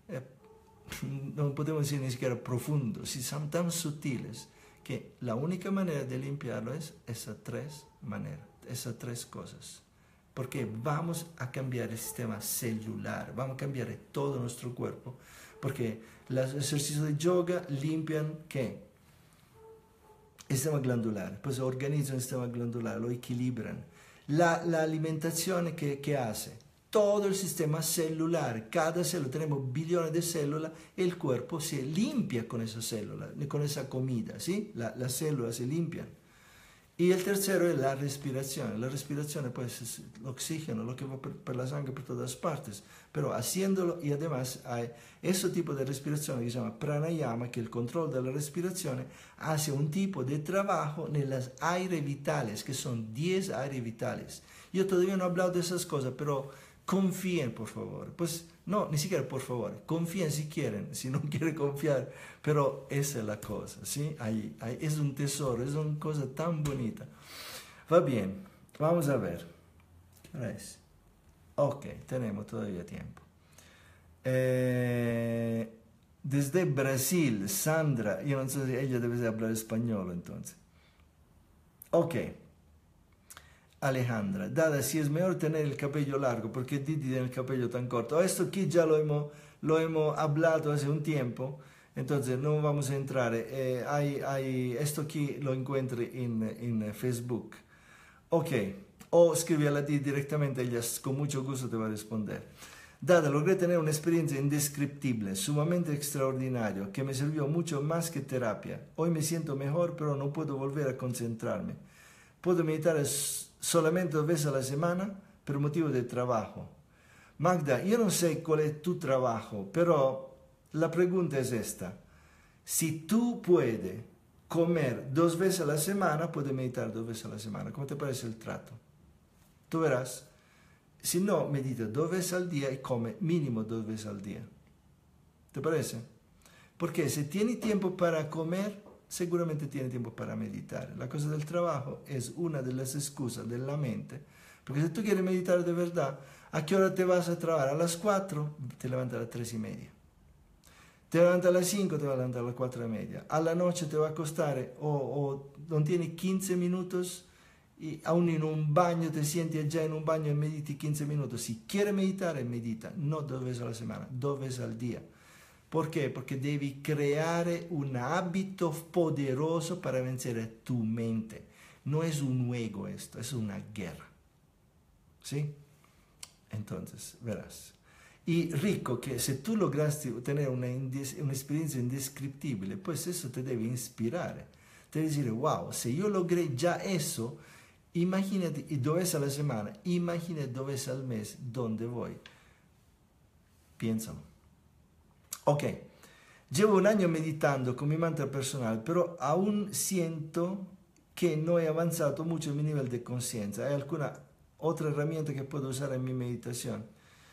no podemos decir ni siquiera profundos, sí, son tan sutiles que la única manera de limpiarlo es esas 3 maneras, esas 3 cosas. Porque vamos a cambiar el sistema celular, vamos a cambiar todo nuestro cuerpo, porque los ejercicios de yoga limpian ¿qué? El sistema glandular, pues organizan el sistema glandular, lo equilibran. La alimentación que hace, todo el sistema celular, cada célula, tenemos billones de células, el cuerpo se limpia con esa célula, con esa comida, ¿sí? Las células se limpian. Y el tercero es la respiración. La respiración pues, es el oxígeno, lo que va por la sangre por todas partes. Pero haciéndolo, y además hay ese tipo de respiración que se llama pranayama, que el control de la respiración hace un tipo de trabajo en las aires vitales, que son 10 aires vitales. Yo todavía no he hablado de esas cosas, pero confíen, por favor. Pues no, ni siquiera por favor. Confíen si quieren, si no quieren confiar. Pero esa es la cosa, ¿sí? Es un tesoro, es una cosa tan bonita. Va bien, vamos a ver. ¿Qué hora es? Ok, tenemos todavía tiempo. Desde Brasil, Sandra, yo no sé si ella debe hablar español entonces. Ok. Alejandra, Dada, si es mejor tener el cabello largo, porque Didi tiene el cabello tan corto. Esto aquí ya lo hemos hablado hace un tiempo, entonces no vamos a entrar. Esto aquí lo encuentre en Facebook. Ok, o escribe a la Didi directamente, ella con mucho gusto te va a responder. Dada, logré tener una experiencia indescriptible, sumamente extraordinaria, que me sirvió mucho más que terapia. Hoy me siento mejor, pero no puedo volver a concentrarme. Puedo meditar solamente 2 veces a la semana por motivo de trabajo. Magda, yo no sé cuál es tu trabajo, pero la pregunta es esta. Si tú puedes comer 2 veces a la semana, puedes meditar 2 veces a la semana. ¿Cómo te parece el trato? Tú verás. Si no, medita 2 veces al día y come mínimo 2 veces al día. ¿Te parece? Porque si tiene tiempo para comer, seguramente tiene tiempo para meditar. La cosa del trabajo es una de las excusas de la mente. Porque si tú quieres meditar de verdad, ¿a qué hora te vas a trabajar? A las 4, te levantas a las 3:30. Te levantas a las 5, te vas a levantar a las 4:30. A la noche te va a costar, o no tienes 15 minutos, y aún en un baño te sientes allá en un baño y mediti 15 minutos. Si quieres meditar, medita, no 2 veces a la semana, 2 veces al día. ¿Por qué? Porque devi creare un hábito poderoso para vencer a tu mente. No es un juego esto, es una guerra. ¿Sí? Entonces, verás. Y rico que si tú lograste tener una experiencia indescriptible, pues eso te debe inspirar. Te debe decir, wow, si yo logré ya eso, imagínate, y 2 veces a la semana, imagínate 2 veces al mes, ¿dónde voy? Piénsalo. Ok, llevo un año meditando con mi mantra personal, pero aún siento que no he avanzado mucho en mi nivel de conciencia. ¿Hay alguna otra herramienta que puedo usar en mi meditación?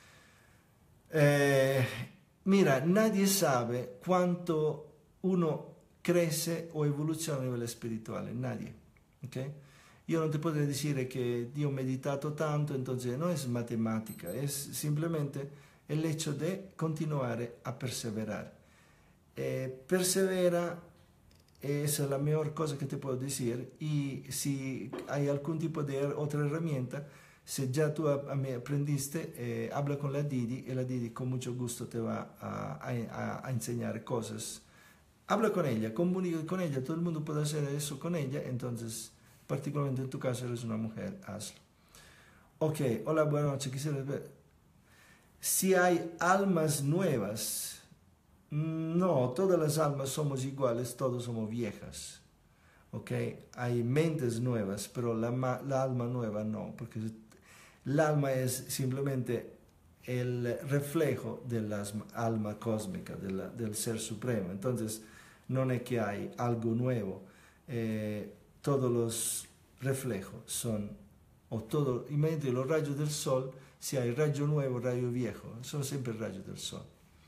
Mira, nadie sabe cuánto uno crece o evoluciona a livello spirituale, nadie. ¿Okay? Io non ti potrei dire che io ho meditato tanto, entonces no es matemática, es simplemente el hecho de continuare a perseverar. Persevera, esa es la mejor cosa que te puedo decir, y si hay algún tipo de otra herramienta, si ya tú aprendiste, habla con la Didi y la Didi con mucho gusto te va a enseñar cosas. Habla con ella, comunica con ella, todo el mundo puede hacer eso con ella, entonces, particularmente en tu caso eres una mujer, hazlo. Ok, hola, buenas noches, quisiera ver si hay almas nuevas. No, todas las almas somos iguales, todos somos viejas. Ok, hay mentes nuevas, pero la alma nueva no, porque el alma es simplemente el reflejo del alma cósmica, del ser supremo. Entonces, no es que hay algo nuevo. Todos los reflejos son, o todo, imagínate los rayos del sol, si hay rayo nuevo, rayo viejo, son siempre rayos del sol.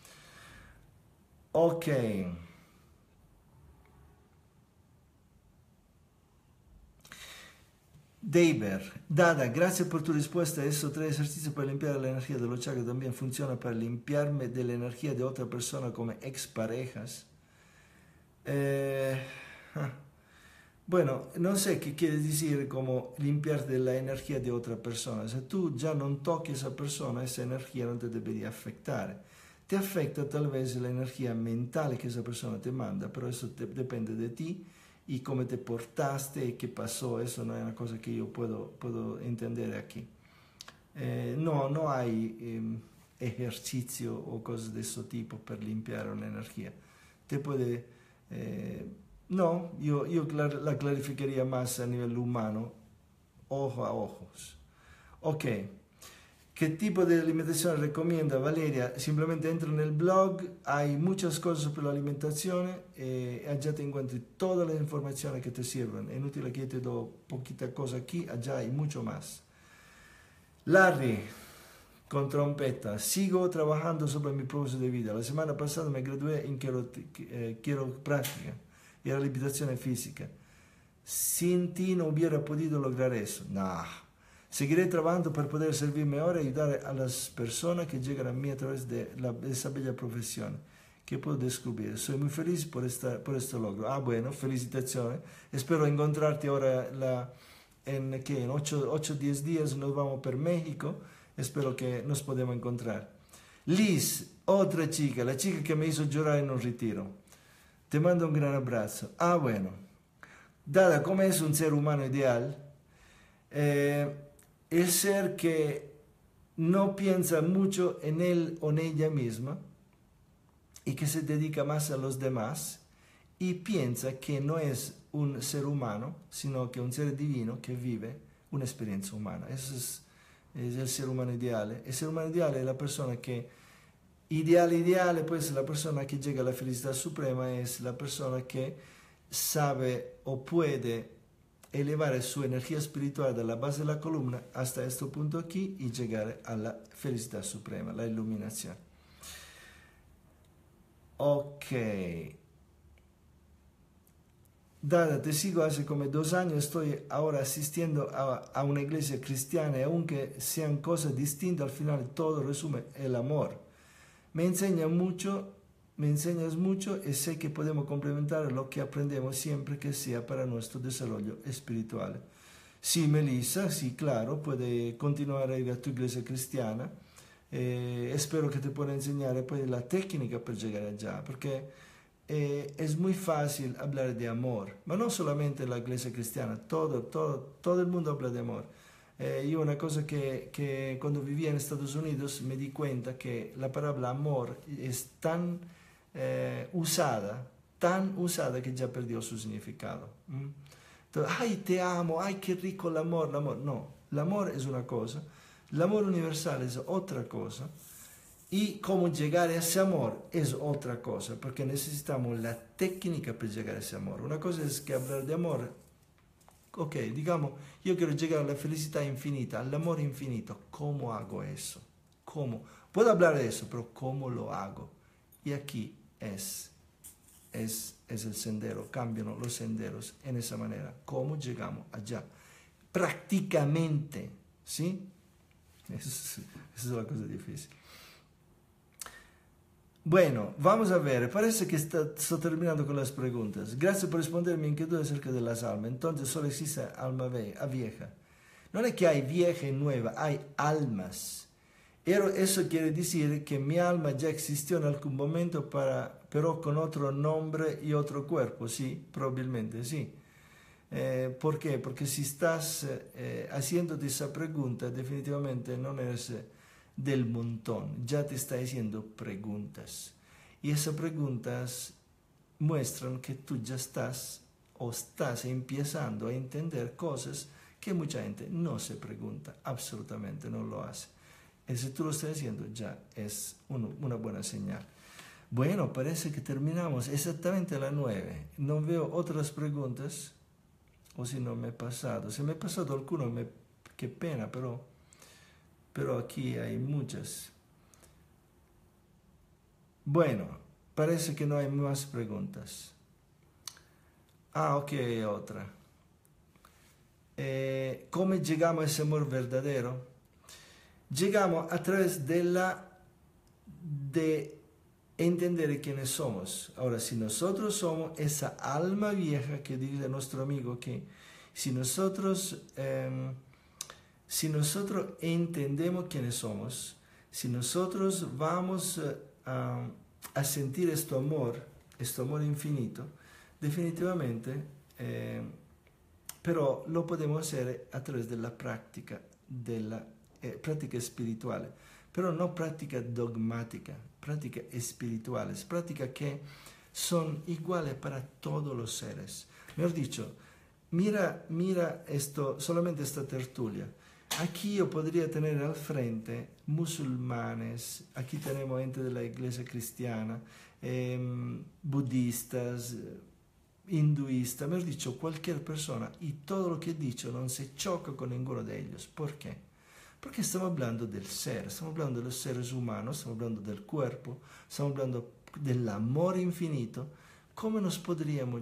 Ok. Deiber, Dada, gracias por tu respuesta. Estos 3 ejercicios para limpiar la energía de los chakras también funciona para limpiarme de la energía de otra persona como exparejas. Bueno, no sé qué quiere decir como limpiar de la energía de otra persona. Si tú ya no toques a esa persona, esa energía no te debería afectar. Te afecta tal vez la energía mental que esa persona te manda, pero eso depende de ti y cómo te portaste y qué pasó. Eso no es una cosa que yo puedo entender aquí. No hay ejercicio o cosas de ese tipo para limpiar una energía. Te puede... no, yo la clarificaría más a nivel humano, ojo a ojos. Ok, ¿qué tipo de alimentación recomienda Valeria? Simplemente entra en el blog, hay muchas cosas sobre la alimentación, allá te encuentras todas las informaciones que te sirven. Es inútil que te doy poquita cosa aquí, allá hay mucho más. Larry, con trompeta, sigo trabajando sobre mi propósito de vida. La semana pasada me gradué en quiropráctica y rehabilitación física. Sin ti no hubiera podido lograr eso. Nah. Seguiré trabajando para poder servir mejor y ayudar a las personas que llegan a mí a través de esa bella profesión que puedo descubrir. Soy muy feliz por este logro. Bueno, felicitaciones. Espero encontrarte ahora en 8 o 10 días nos vamos para México. Espero que nos podamos encontrar. Liz, otra chica, la chica que me hizo llorar en un retiro. Te mando un gran abrazo. Bueno. Dada, ¿cómo es un ser humano ideal? El ser que no piensa mucho en él o en ella misma y que se dedica más a los demás y piensa que no es un ser humano, sino que un ser divino que vive una experiencia humana. Eso es el ser humano ideal. El ser humano ideal es la persona que, ideale, pues la persona que llega a la felicidad suprema es la persona que sabe o puede elevar su energía espiritual de la base de la columna hasta este punto aquí y llegar a la felicidad suprema, la iluminación. Ok. Dada, te sigo hace como 2 años, estoy ahora asistiendo a una iglesia cristiana y aunque sean cosas distintas, al final todo resume el amor. Me enseñas mucho y sé que podemos complementar lo que aprendemos siempre que sea para nuestro desarrollo espiritual. Sí, Melissa, sí, claro, puede continuar a ir a tu iglesia cristiana. Espero que te pueda enseñar pues, la técnica para llegar allá, porque es muy fácil hablar de amor, pero no solamente la iglesia cristiana, todo el mundo habla de amor. Yo una cosa que cuando vivía en Estados Unidos me di cuenta que la palabra amor es tan usada que ya perdió su significado. Entonces, ay, te amo, ay, qué rico el amor. No, el amor es una cosa, el amor universal es otra cosa, y cómo llegar a ese amor es otra cosa, porque necesitamos la técnica para llegar a ese amor. Una cosa es que hablar de amor, ok, digamos, yo quiero llegar a la felicidad infinita, al amor infinito. ¿Cómo hago eso? ¿Cómo? Puedo hablar de eso, pero ¿cómo lo hago? Y aquí es el sendero, cambian los senderos en esa manera. ¿Cómo llegamos allá? Prácticamente, ¿sí? Esa es la cosa difícil. Bueno, vamos a ver, parece que estoy terminando con las preguntas. Gracias por responder mi inquietud acerca de las almas. Entonces solo existe alma vieja. No es que hay vieja y nueva, hay almas. Pero eso quiere decir que mi alma ya existió en algún momento, pero con otro nombre y otro cuerpo, sí, probablemente sí. ¿Por qué? Porque si estás haciéndote esa pregunta, definitivamente no eres del montón, ya te está haciendo preguntas. Y esas preguntas muestran que tú ya estás empezando a entender cosas que mucha gente no se pregunta, absolutamente no lo hace. Y si tú lo estás haciendo, ya es una buena señal. Bueno, parece que terminamos exactamente a las 9. No veo otras preguntas, o si no me he pasado. Si me he pasado alguno, qué pena, pero aquí hay muchas. Bueno, parece que no hay más preguntas. Ok, otra. ¿Cómo llegamos a ese amor verdadero? Llegamos a través de entender quiénes somos. Ahora, si nosotros somos esa alma vieja que dice nuestro amigo, que si nosotros entendemos quiénes somos, si nosotros vamos a sentir este amor infinito, definitivamente, pero lo podemos hacer a través de la práctica, prácticas espirituales, pero no prácticas dogmáticas, prácticas espirituales, prácticas que son iguales para todos los seres. Mejor dicho, mira solamente esta tertulia. Aquí yo podría tener al frente musulmanes, aquí tenemos gente de la iglesia cristiana, budistas, hinduistas, mejor dicho, cualquier persona, y todo lo que he dicho no se choca con ninguno de ellos. ¿Por qué? Porque estamos hablando del ser, estamos hablando de los seres humanos, estamos hablando del cuerpo, estamos hablando del amor infinito. ¿Cómo nos podríamos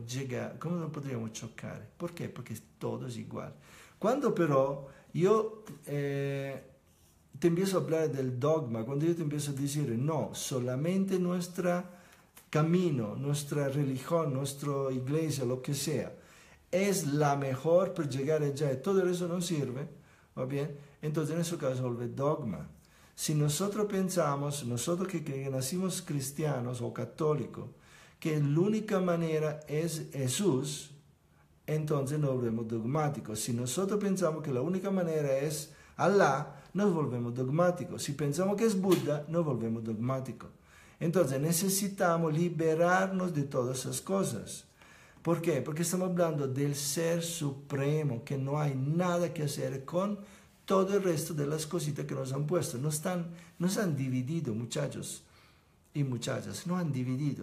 chocar? ¿Por qué? Porque todo es igual. Cuando pero yo te empiezo a hablar del dogma, cuando yo te empiezo a decir, no, solamente nuestro camino, nuestra religión, nuestra iglesia, lo que sea, es la mejor para llegar allá y todo eso no sirve, ¿va bien? Entonces en ese caso vuelve dogma. Si nosotros pensamos, nosotros que nacimos cristianos o católicos, que la única manera es Jesús, entonces nos volvemos dogmáticos. Si nosotros pensamos que la única manera es Allah, nos volvemos dogmáticos. Si pensamos que es Buda, nos volvemos dogmáticos. Entonces necesitamos liberarnos de todas esas cosas. ¿Por qué? Porque estamos hablando del ser supremo, que no hay nada que hacer con todo el resto de las cositas que nos han puesto. Nos han dividido, muchachos y muchachas, nos han dividido.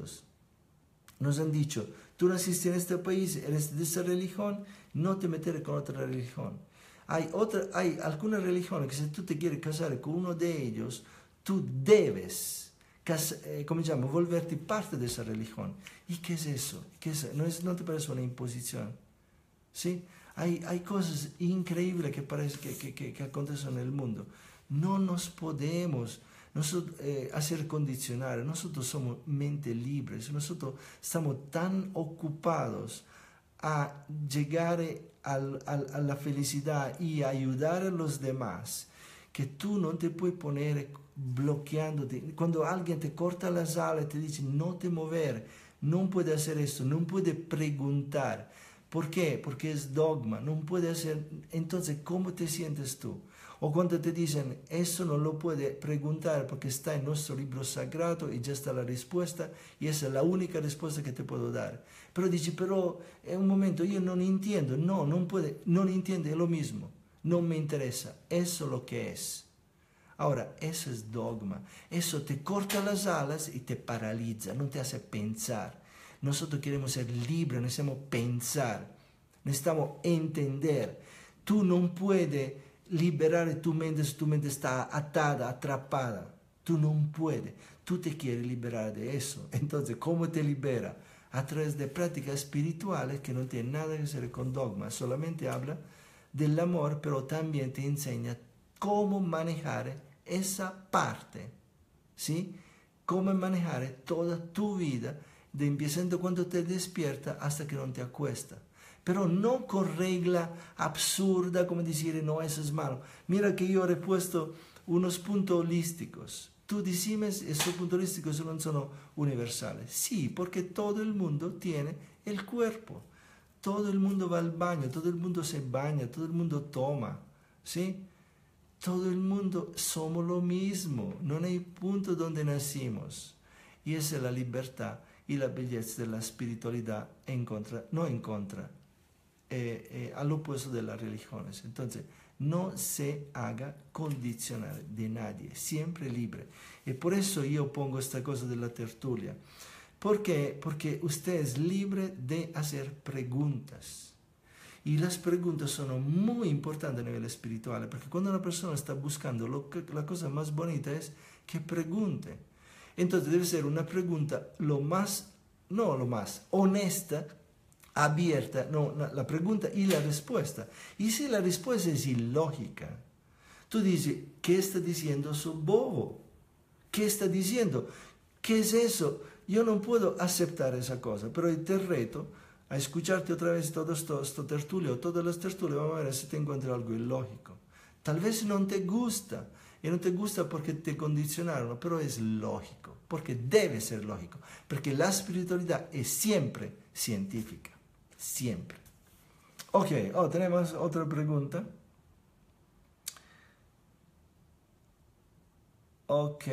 Nos han dicho, tú naciste en este país, eres de esa religión, no te meteré con otra religión. Hay algunas religiones que si tú te quieres casar con uno de ellos, tú debes, volverte parte de esa religión. ¿Y qué es eso? ¿No te parece una imposición? ¿Sí? Hay cosas increíbles que parece que acontecen en el mundo. No nos podemos hacer condicionar. Nosotros somos mente libres. Nosotros estamos tan ocupados a llegar a la felicidad y a ayudar a los demás que tú no te puedes poner bloqueándote. Cuando alguien te corta las alas y te dice no te mover, no puede hacer esto, no puede preguntar. ¿Por qué? Porque es dogma, no puede hacer. Entonces, ¿cómo te sientes tú? O cuando te dicen, eso no lo puede preguntar porque está en nuestro libro sagrado y ya está la respuesta y esa es la única respuesta que te puedo dar. Pero dici, pero en un momento yo no entiendo. No, no puede, no entiende, es lo mismo. No me interesa, eso es lo que es. Ahora, eso es dogma. Eso te corta las alas y te paraliza, no te hace pensar. Nosotros queremos ser libres, necesitamos pensar, necesitamos entender. Tú no puedes liberar tu mente si tu mente está atada, atrapada. Tú no puedes. Tú te quieres liberar de eso. Entonces, ¿cómo te libera? A través de prácticas espirituales que no tienen nada que ver con dogma. Solamente habla del amor, pero también te enseña cómo manejar esa parte, ¿sí? Cómo manejar toda tu vida, de empezando cuando te despierta hasta que no te acuestas. Pero no con regla absurda como decir, no, eso es malo. Mira que yo he puesto unos puntos holísticos. Tú dices, esos puntos holísticos no son universales. Sí, porque todo el mundo tiene el cuerpo. Todo el mundo va al baño, todo el mundo se baña, todo el mundo toma, ¿sí? Todo el mundo somos lo mismo, no hay punto donde nacimos. Y esa es la libertad y la belleza de la espiritualidad no en contra, al opuesto de las religiones. Entonces, no se haga condicionar de nadie, siempre libre. Y por eso yo pongo esta cosa de la tertulia. ¿Por qué? Porque usted es libre de hacer preguntas. Y las preguntas son muy importantes a nivel espiritual, porque cuando una persona está buscando, la cosa más bonita es que pregunte. Entonces debe ser una pregunta no lo más honesta, abierta, no, la pregunta y la respuesta. Y si la respuesta es ilógica, tú dices, ¿qué está diciendo su bobo? ¿Qué está diciendo? ¿Qué es eso? Yo no puedo aceptar esa cosa, pero te reto a escucharte otra vez todo esto tertulio, todas las tertulias, vamos a ver si te encuentro algo ilógico. Tal vez no te gusta, y no te gusta porque te condicionaron, pero es lógico, porque debe ser lógico, porque la espiritualidad es siempre científica, siempre. Ok, tenemos otra pregunta. Ok.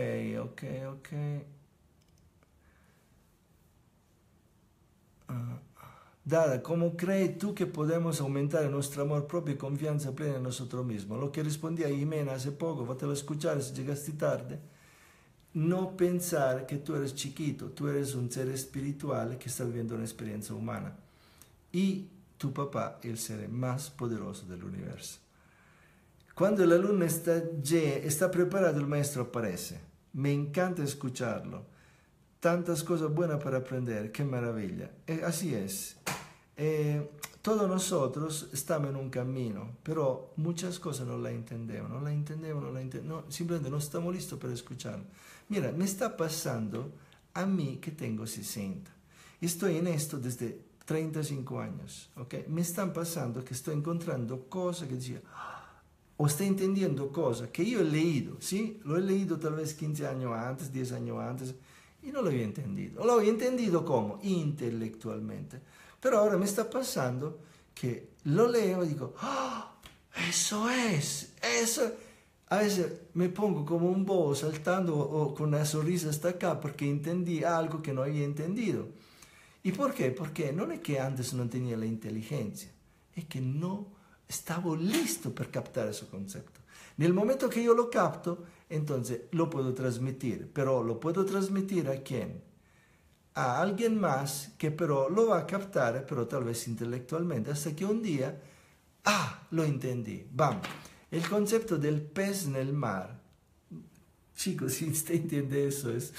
Dada, ¿cómo crees tú que podemos aumentar nuestro amor propio y confianza plena en nosotros mismos? Lo que respondí a Jimena hace poco, fatelo escuchar si llegaste tarde. No pensar que tú eres chiquito, tú eres un ser espiritual que está viviendo una experiencia humana. Y tu papá es el ser más poderoso del universo. Cuando el alumno está preparado, el maestro aparece. Me encanta escucharlo. Tantas cosas buenas para aprender, qué maravilla. Así es. Todos nosotros estamos en un camino, pero muchas cosas no la entendemos, simplemente no estamos listos para escucharlo. Mira, me está pasando a mí que tengo 60. Estoy en esto desde 35 años, ¿ok? Me están pasando que estoy encontrando cosas que decía, o estoy entendiendo cosas que yo he leído, ¿sí? Lo he leído tal vez 15 años antes, 10 años antes, y no lo había entendido. Lo había entendido como intelectualmente. Pero ahora me está pasando que lo leo y digo, eso es, eso. A veces me pongo como un bobo saltando o con una sonrisa hasta acá porque entendí algo que no había entendido. ¿Y por qué? Porque no es que antes no tenía la inteligencia, es que no estaba listo para captar ese concepto. En el momento que yo lo capto, entonces lo puedo transmitir, pero lo puedo transmitir ¿a quién? A alguien más que pero lo va a captar, pero tal vez intelectualmente, hasta que un día, lo entendí. Vamos, el concepto del pez en el mar. Chicos, si usted entiende eso, es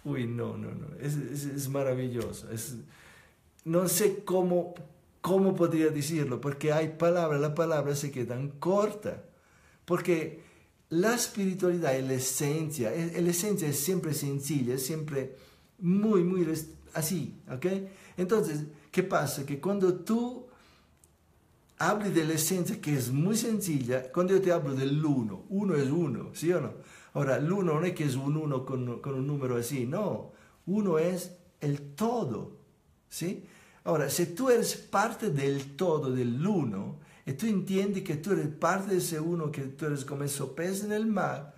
maravilloso. No sé cómo podría decirlo, porque hay palabras, las palabras se quedan cortas. Porque la espiritualidad es la esencia es siempre sencilla, es siempre muy así, ¿ok? Entonces, ¿qué pasa? Que cuando tú hablas de la esencia, que es muy sencilla, cuando yo te hablo del uno es uno, ¿sí o no? Ahora, el uno no es que es un uno con un número así, no, uno es el todo, ¿sí? Ahora, si tú eres parte del todo, del uno, y tú entiendes que tú eres parte de ese uno, que tú eres como esos peces en el mar,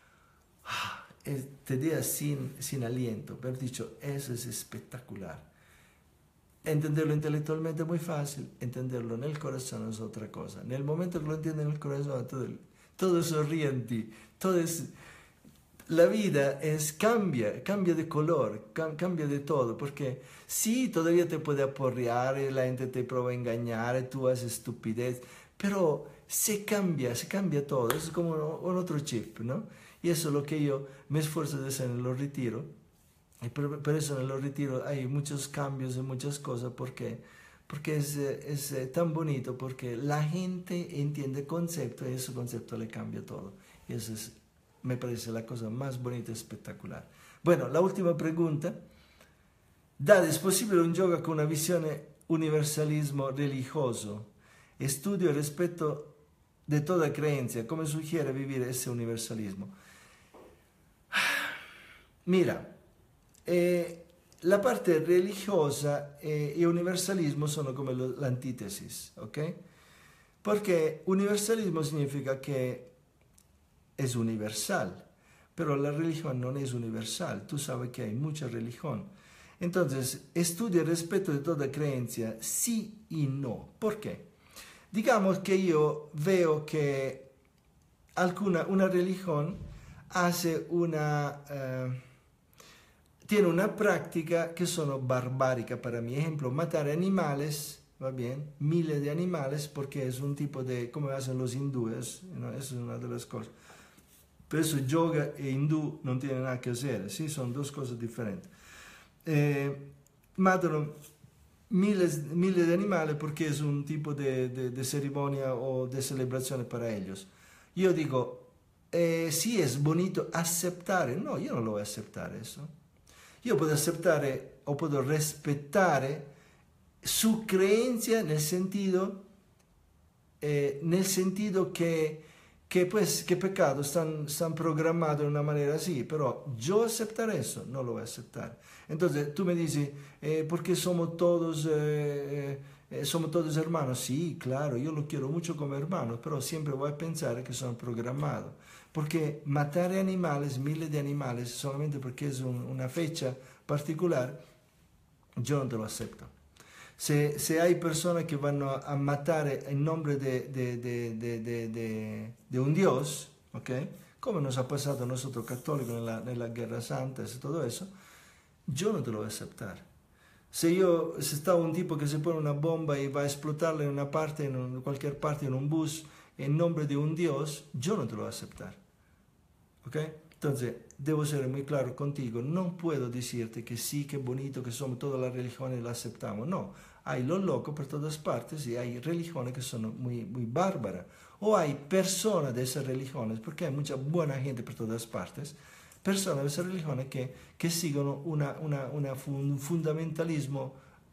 te deja sin aliento. Pero dicho, eso es espectacular. Entenderlo intelectualmente es muy fácil, entenderlo en el corazón es otra cosa. En el momento que lo entiendes en el corazón, todo sonríe en ti. La vida cambia de color, cambia de todo, porque sí, todavía te puede aporrear, la gente te prueba a engañar, tú haces estupidez, pero se cambia todo, es como un otro chip, ¿no? Y eso es lo que yo me esfuerzo de hacer en los retiros. Y por eso en los retiros hay muchos cambios y muchas cosas, porque es tan bonito, porque la gente entiende concepto y ese concepto le cambia todo. Y eso me parece la cosa más bonita y espectacular. Bueno, la última pregunta. Dad, ¿es posible un yoga con una visión universalismo religioso? Estudio el respeto de toda creencia. ¿Cómo sugiere vivir ese universalismo? Mira, la parte religiosa y universalismo sono come l'antitesis, ¿ok? Porque universalismo significa que es universal, pero la religión no es universal. Tú sabes que hay mucha religión. Entonces, estudia el respeto de toda creencia, sí y no. ¿Por qué? Digamos que yo veo que una religión hace tiene una práctica que sono barbárica para mí. Ejemplo, matar animales, ¿va bien? Miles de animales, porque es un tipo de, como hacen los hindúes, ¿no? Eso es una de las cosas. Por eso yoga e hindú no tienen nada que hacer, ¿sí? Son dos cosas diferentes. Matan miles de animales porque es un tipo de ceremonia o de celebración para ellos. Yo digo, sí es bonito aceptar, no, yo no lo voy a aceptar eso. Io posso accettare o posso rispettare su creencia nel sentido que pecados están programados de una manera así, pero yo aceptar eso no lo voy a aceptar. Entonces tú me dices, porque somos todos hermanos. Sí, claro, yo lo quiero mucho como hermanos, pero siempre voy a pensar que son programados. Porque matar animales, miles de animales, solamente porque es una fecha particular, yo no te lo acepto. Se hay personas que van a matar en nombre de un Dios, ¿ok? Como nos ha pasado a nosotros católicos en la Guerra Santa y todo eso, yo no te lo voy a aceptar. Si está un tipo que se pone una bomba y va a explotarla en una parte, en cualquier parte, en un bus, en nombre de un Dios, yo no te lo voy a aceptar. ¿Ok? Entonces, debo ser muy claro contigo. No puedo decirte que sí, que bonito, que somos todas las religiones y las aceptamos. No, hay los locos por todas partes y hay religiones que son muy, muy bárbaras. O hay personas de esas religiones, porque hay mucha buena gente por todas partes, personas de esas religiones que siguen un fundamentalismo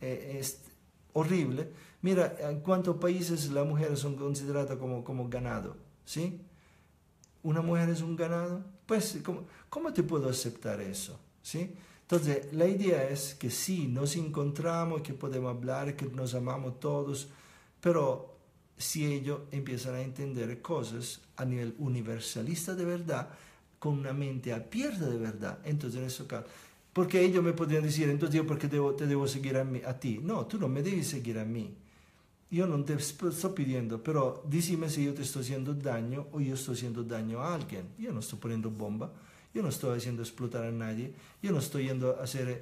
horrible. Mira, en cuántos países las mujeres son consideradas como ganado, ¿sí? ¿Una mujer es un ganado? Pues, ¿cómo te puedo aceptar eso? ¿Sí? Entonces, la idea es que sí, nos encontramos, que podemos hablar, que nos amamos todos, pero si ellos empiezan a entender cosas a nivel universalista de verdad, con una mente abierta de verdad, entonces en ese caso, porque ellos me podrían decir, entonces yo, ¿por qué te debo seguir a ti? No, tú no me debes seguir a mí. Yo no te estoy pidiendo, pero dime si yo te estoy haciendo daño o yo estoy haciendo daño a alguien. Yo no estoy poniendo bomba, yo no estoy haciendo explotar a nadie, yo no estoy yendo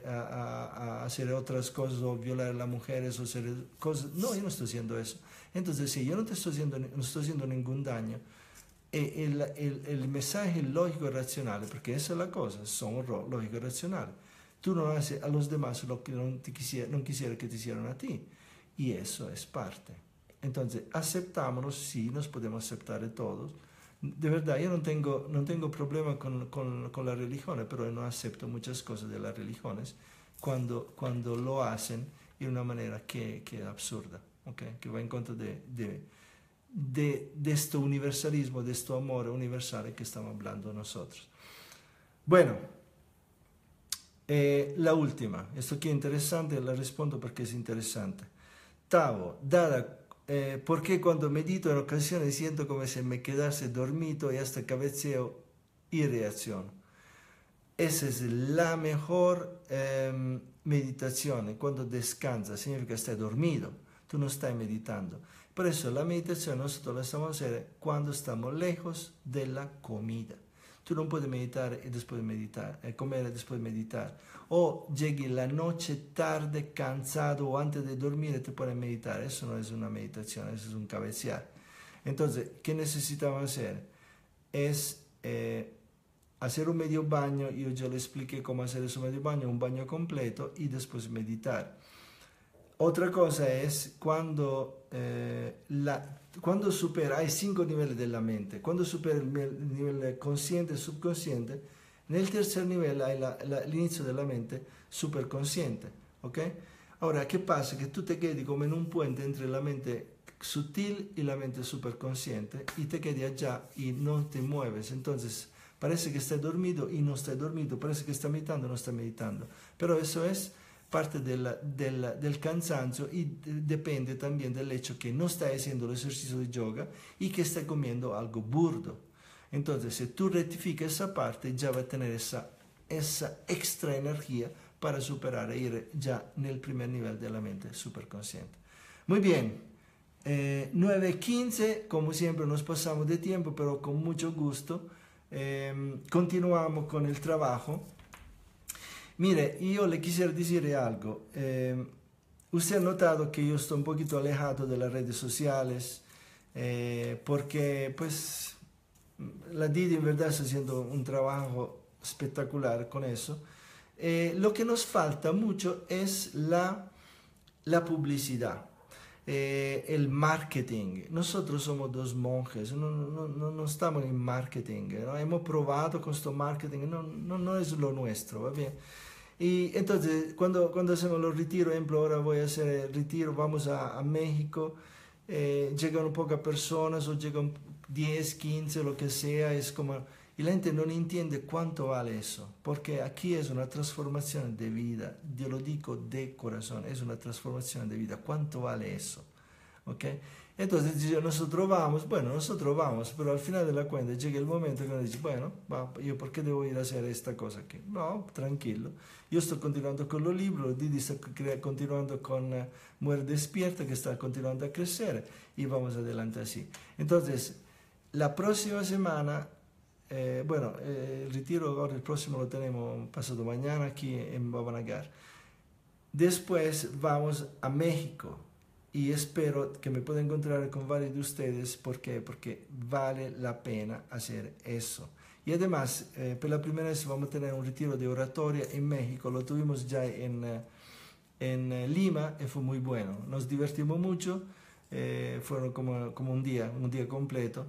a hacer otras cosas o violar a las mujeres o hacer cosas. No, yo no estoy haciendo eso. Entonces, si yo no estoy haciendo ningún daño, el mensaje lógico y racional, porque esa es la cosa, somos lógicos y racionales. Tú no haces a los demás lo que no quisiera que te hicieran a ti. Y eso es parte. Entonces, aceptámonos, sí, nos podemos aceptar de todos. De verdad, yo no tengo problema con las religiones, pero no acepto muchas cosas de las religiones cuando lo hacen de una manera que es absurda, ¿okay? Que va en contra de este universalismo, de este amor universal que estamos hablando nosotros. Bueno, La última, esto que es interesante, la respondo porque es interesante. Tavo, dada, porque cuando medito en ocasiones siento como si me quedase dormido y hasta cabeceo y reacciono. Esa es la mejor meditación. Cuando descansas, significa que estás dormido, tú no estás meditando. Por eso la meditación nosotros la estamos haciendo cuando estamos lejos de la comida. Tú no puedes meditar y después meditar, comer y después meditar. O llegues la noche tarde, cansado o antes de dormir y te pones a meditar. Eso no es una meditación, eso es un cabecear. Entonces, ¿qué necesitamos hacer? Es hacer un medio baño. Yo ya le expliqué cómo hacer ese medio baño, un baño completo y después meditar. Otra cosa es cuando supera, hay 5 niveles de la mente, cuando supera el nivel consciente y subconsciente, en el tercer nivel hay el inicio de la mente superconsciente, ¿ok? Ahora, ¿qué pasa? Que tú te quedas como en un puente entre la mente sutil y la mente superconsciente y te quedas allá y no te mueves, entonces parece que estás dormido y no estás dormido, parece que estás meditando y no estás meditando, pero eso es parte del cansancio y depende también del hecho que no está haciendo el ejercicio de yoga y que está comiendo algo burdo. Entonces, si tú rectificas esa parte, ya va a tener esa extra energía para superar e ir ya en el primer nivel de la mente superconsciente. Muy bien, 9:15, como siempre nos pasamos de tiempo, pero con mucho gusto. Continuamos con el trabajo. Mire, yo le quisiera decir algo. Usted ha notado que yo estoy un poquito alejado de las redes sociales porque pues la Didi en verdad está haciendo un trabajo espectacular con eso. Lo que nos falta mucho es la publicidad. El marketing. Nosotros somos dos monjes, no estamos en marketing, ¿no? Hemos probado con esto marketing, no es lo nuestro, ¿va bien? Y entonces, cuando hacemos los retiros, ejemplo, ahora voy a hacer el retiro, vamos a México, llegan pocas personas o llegan 10, 15, lo que sea, es como... Y la gente no entiende cuánto vale eso, porque aquí es una transformación de vida, yo lo digo de corazón, es una transformación de vida, ¿cuánto vale eso? ¿Ok? Entonces nosotros vamos, pero al final de la cuenta llega el momento que uno dice, bueno, ¿yo por qué debo ir a hacer esta cosa aquí? No, tranquilo, yo estoy continuando con los libros, Didi está continuando con Mujer Despierta, que está continuando a crecer, y vamos adelante así. Entonces, la próxima semana... el retiro ahora el próximo lo tenemos pasado mañana aquí en Bhavanagar. Después vamos a México y espero que me pueda encontrar con varios de ustedes. ¿Por qué? Porque vale la pena hacer eso. Y además, por la primera vez vamos a tener un retiro de oratoria en México. Lo tuvimos ya en Lima y fue muy bueno. Nos divertimos mucho. Fueron como un día completo.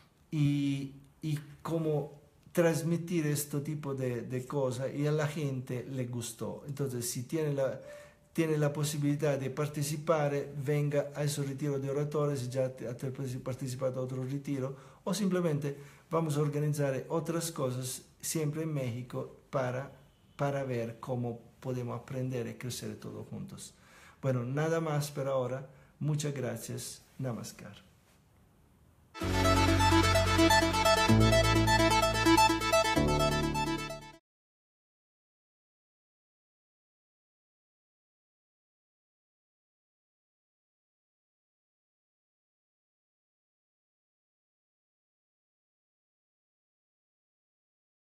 Y cómo transmitir este tipo de cosas y a la gente le gustó. Entonces, si tiene la posibilidad de participar, venga a esos retiros de oradores, si ya ha participado a otro retiro, o simplemente vamos a organizar otras cosas siempre en México para ver cómo podemos aprender y crecer todos juntos. Bueno, nada más por ahora. Muchas gracias. Namaskar.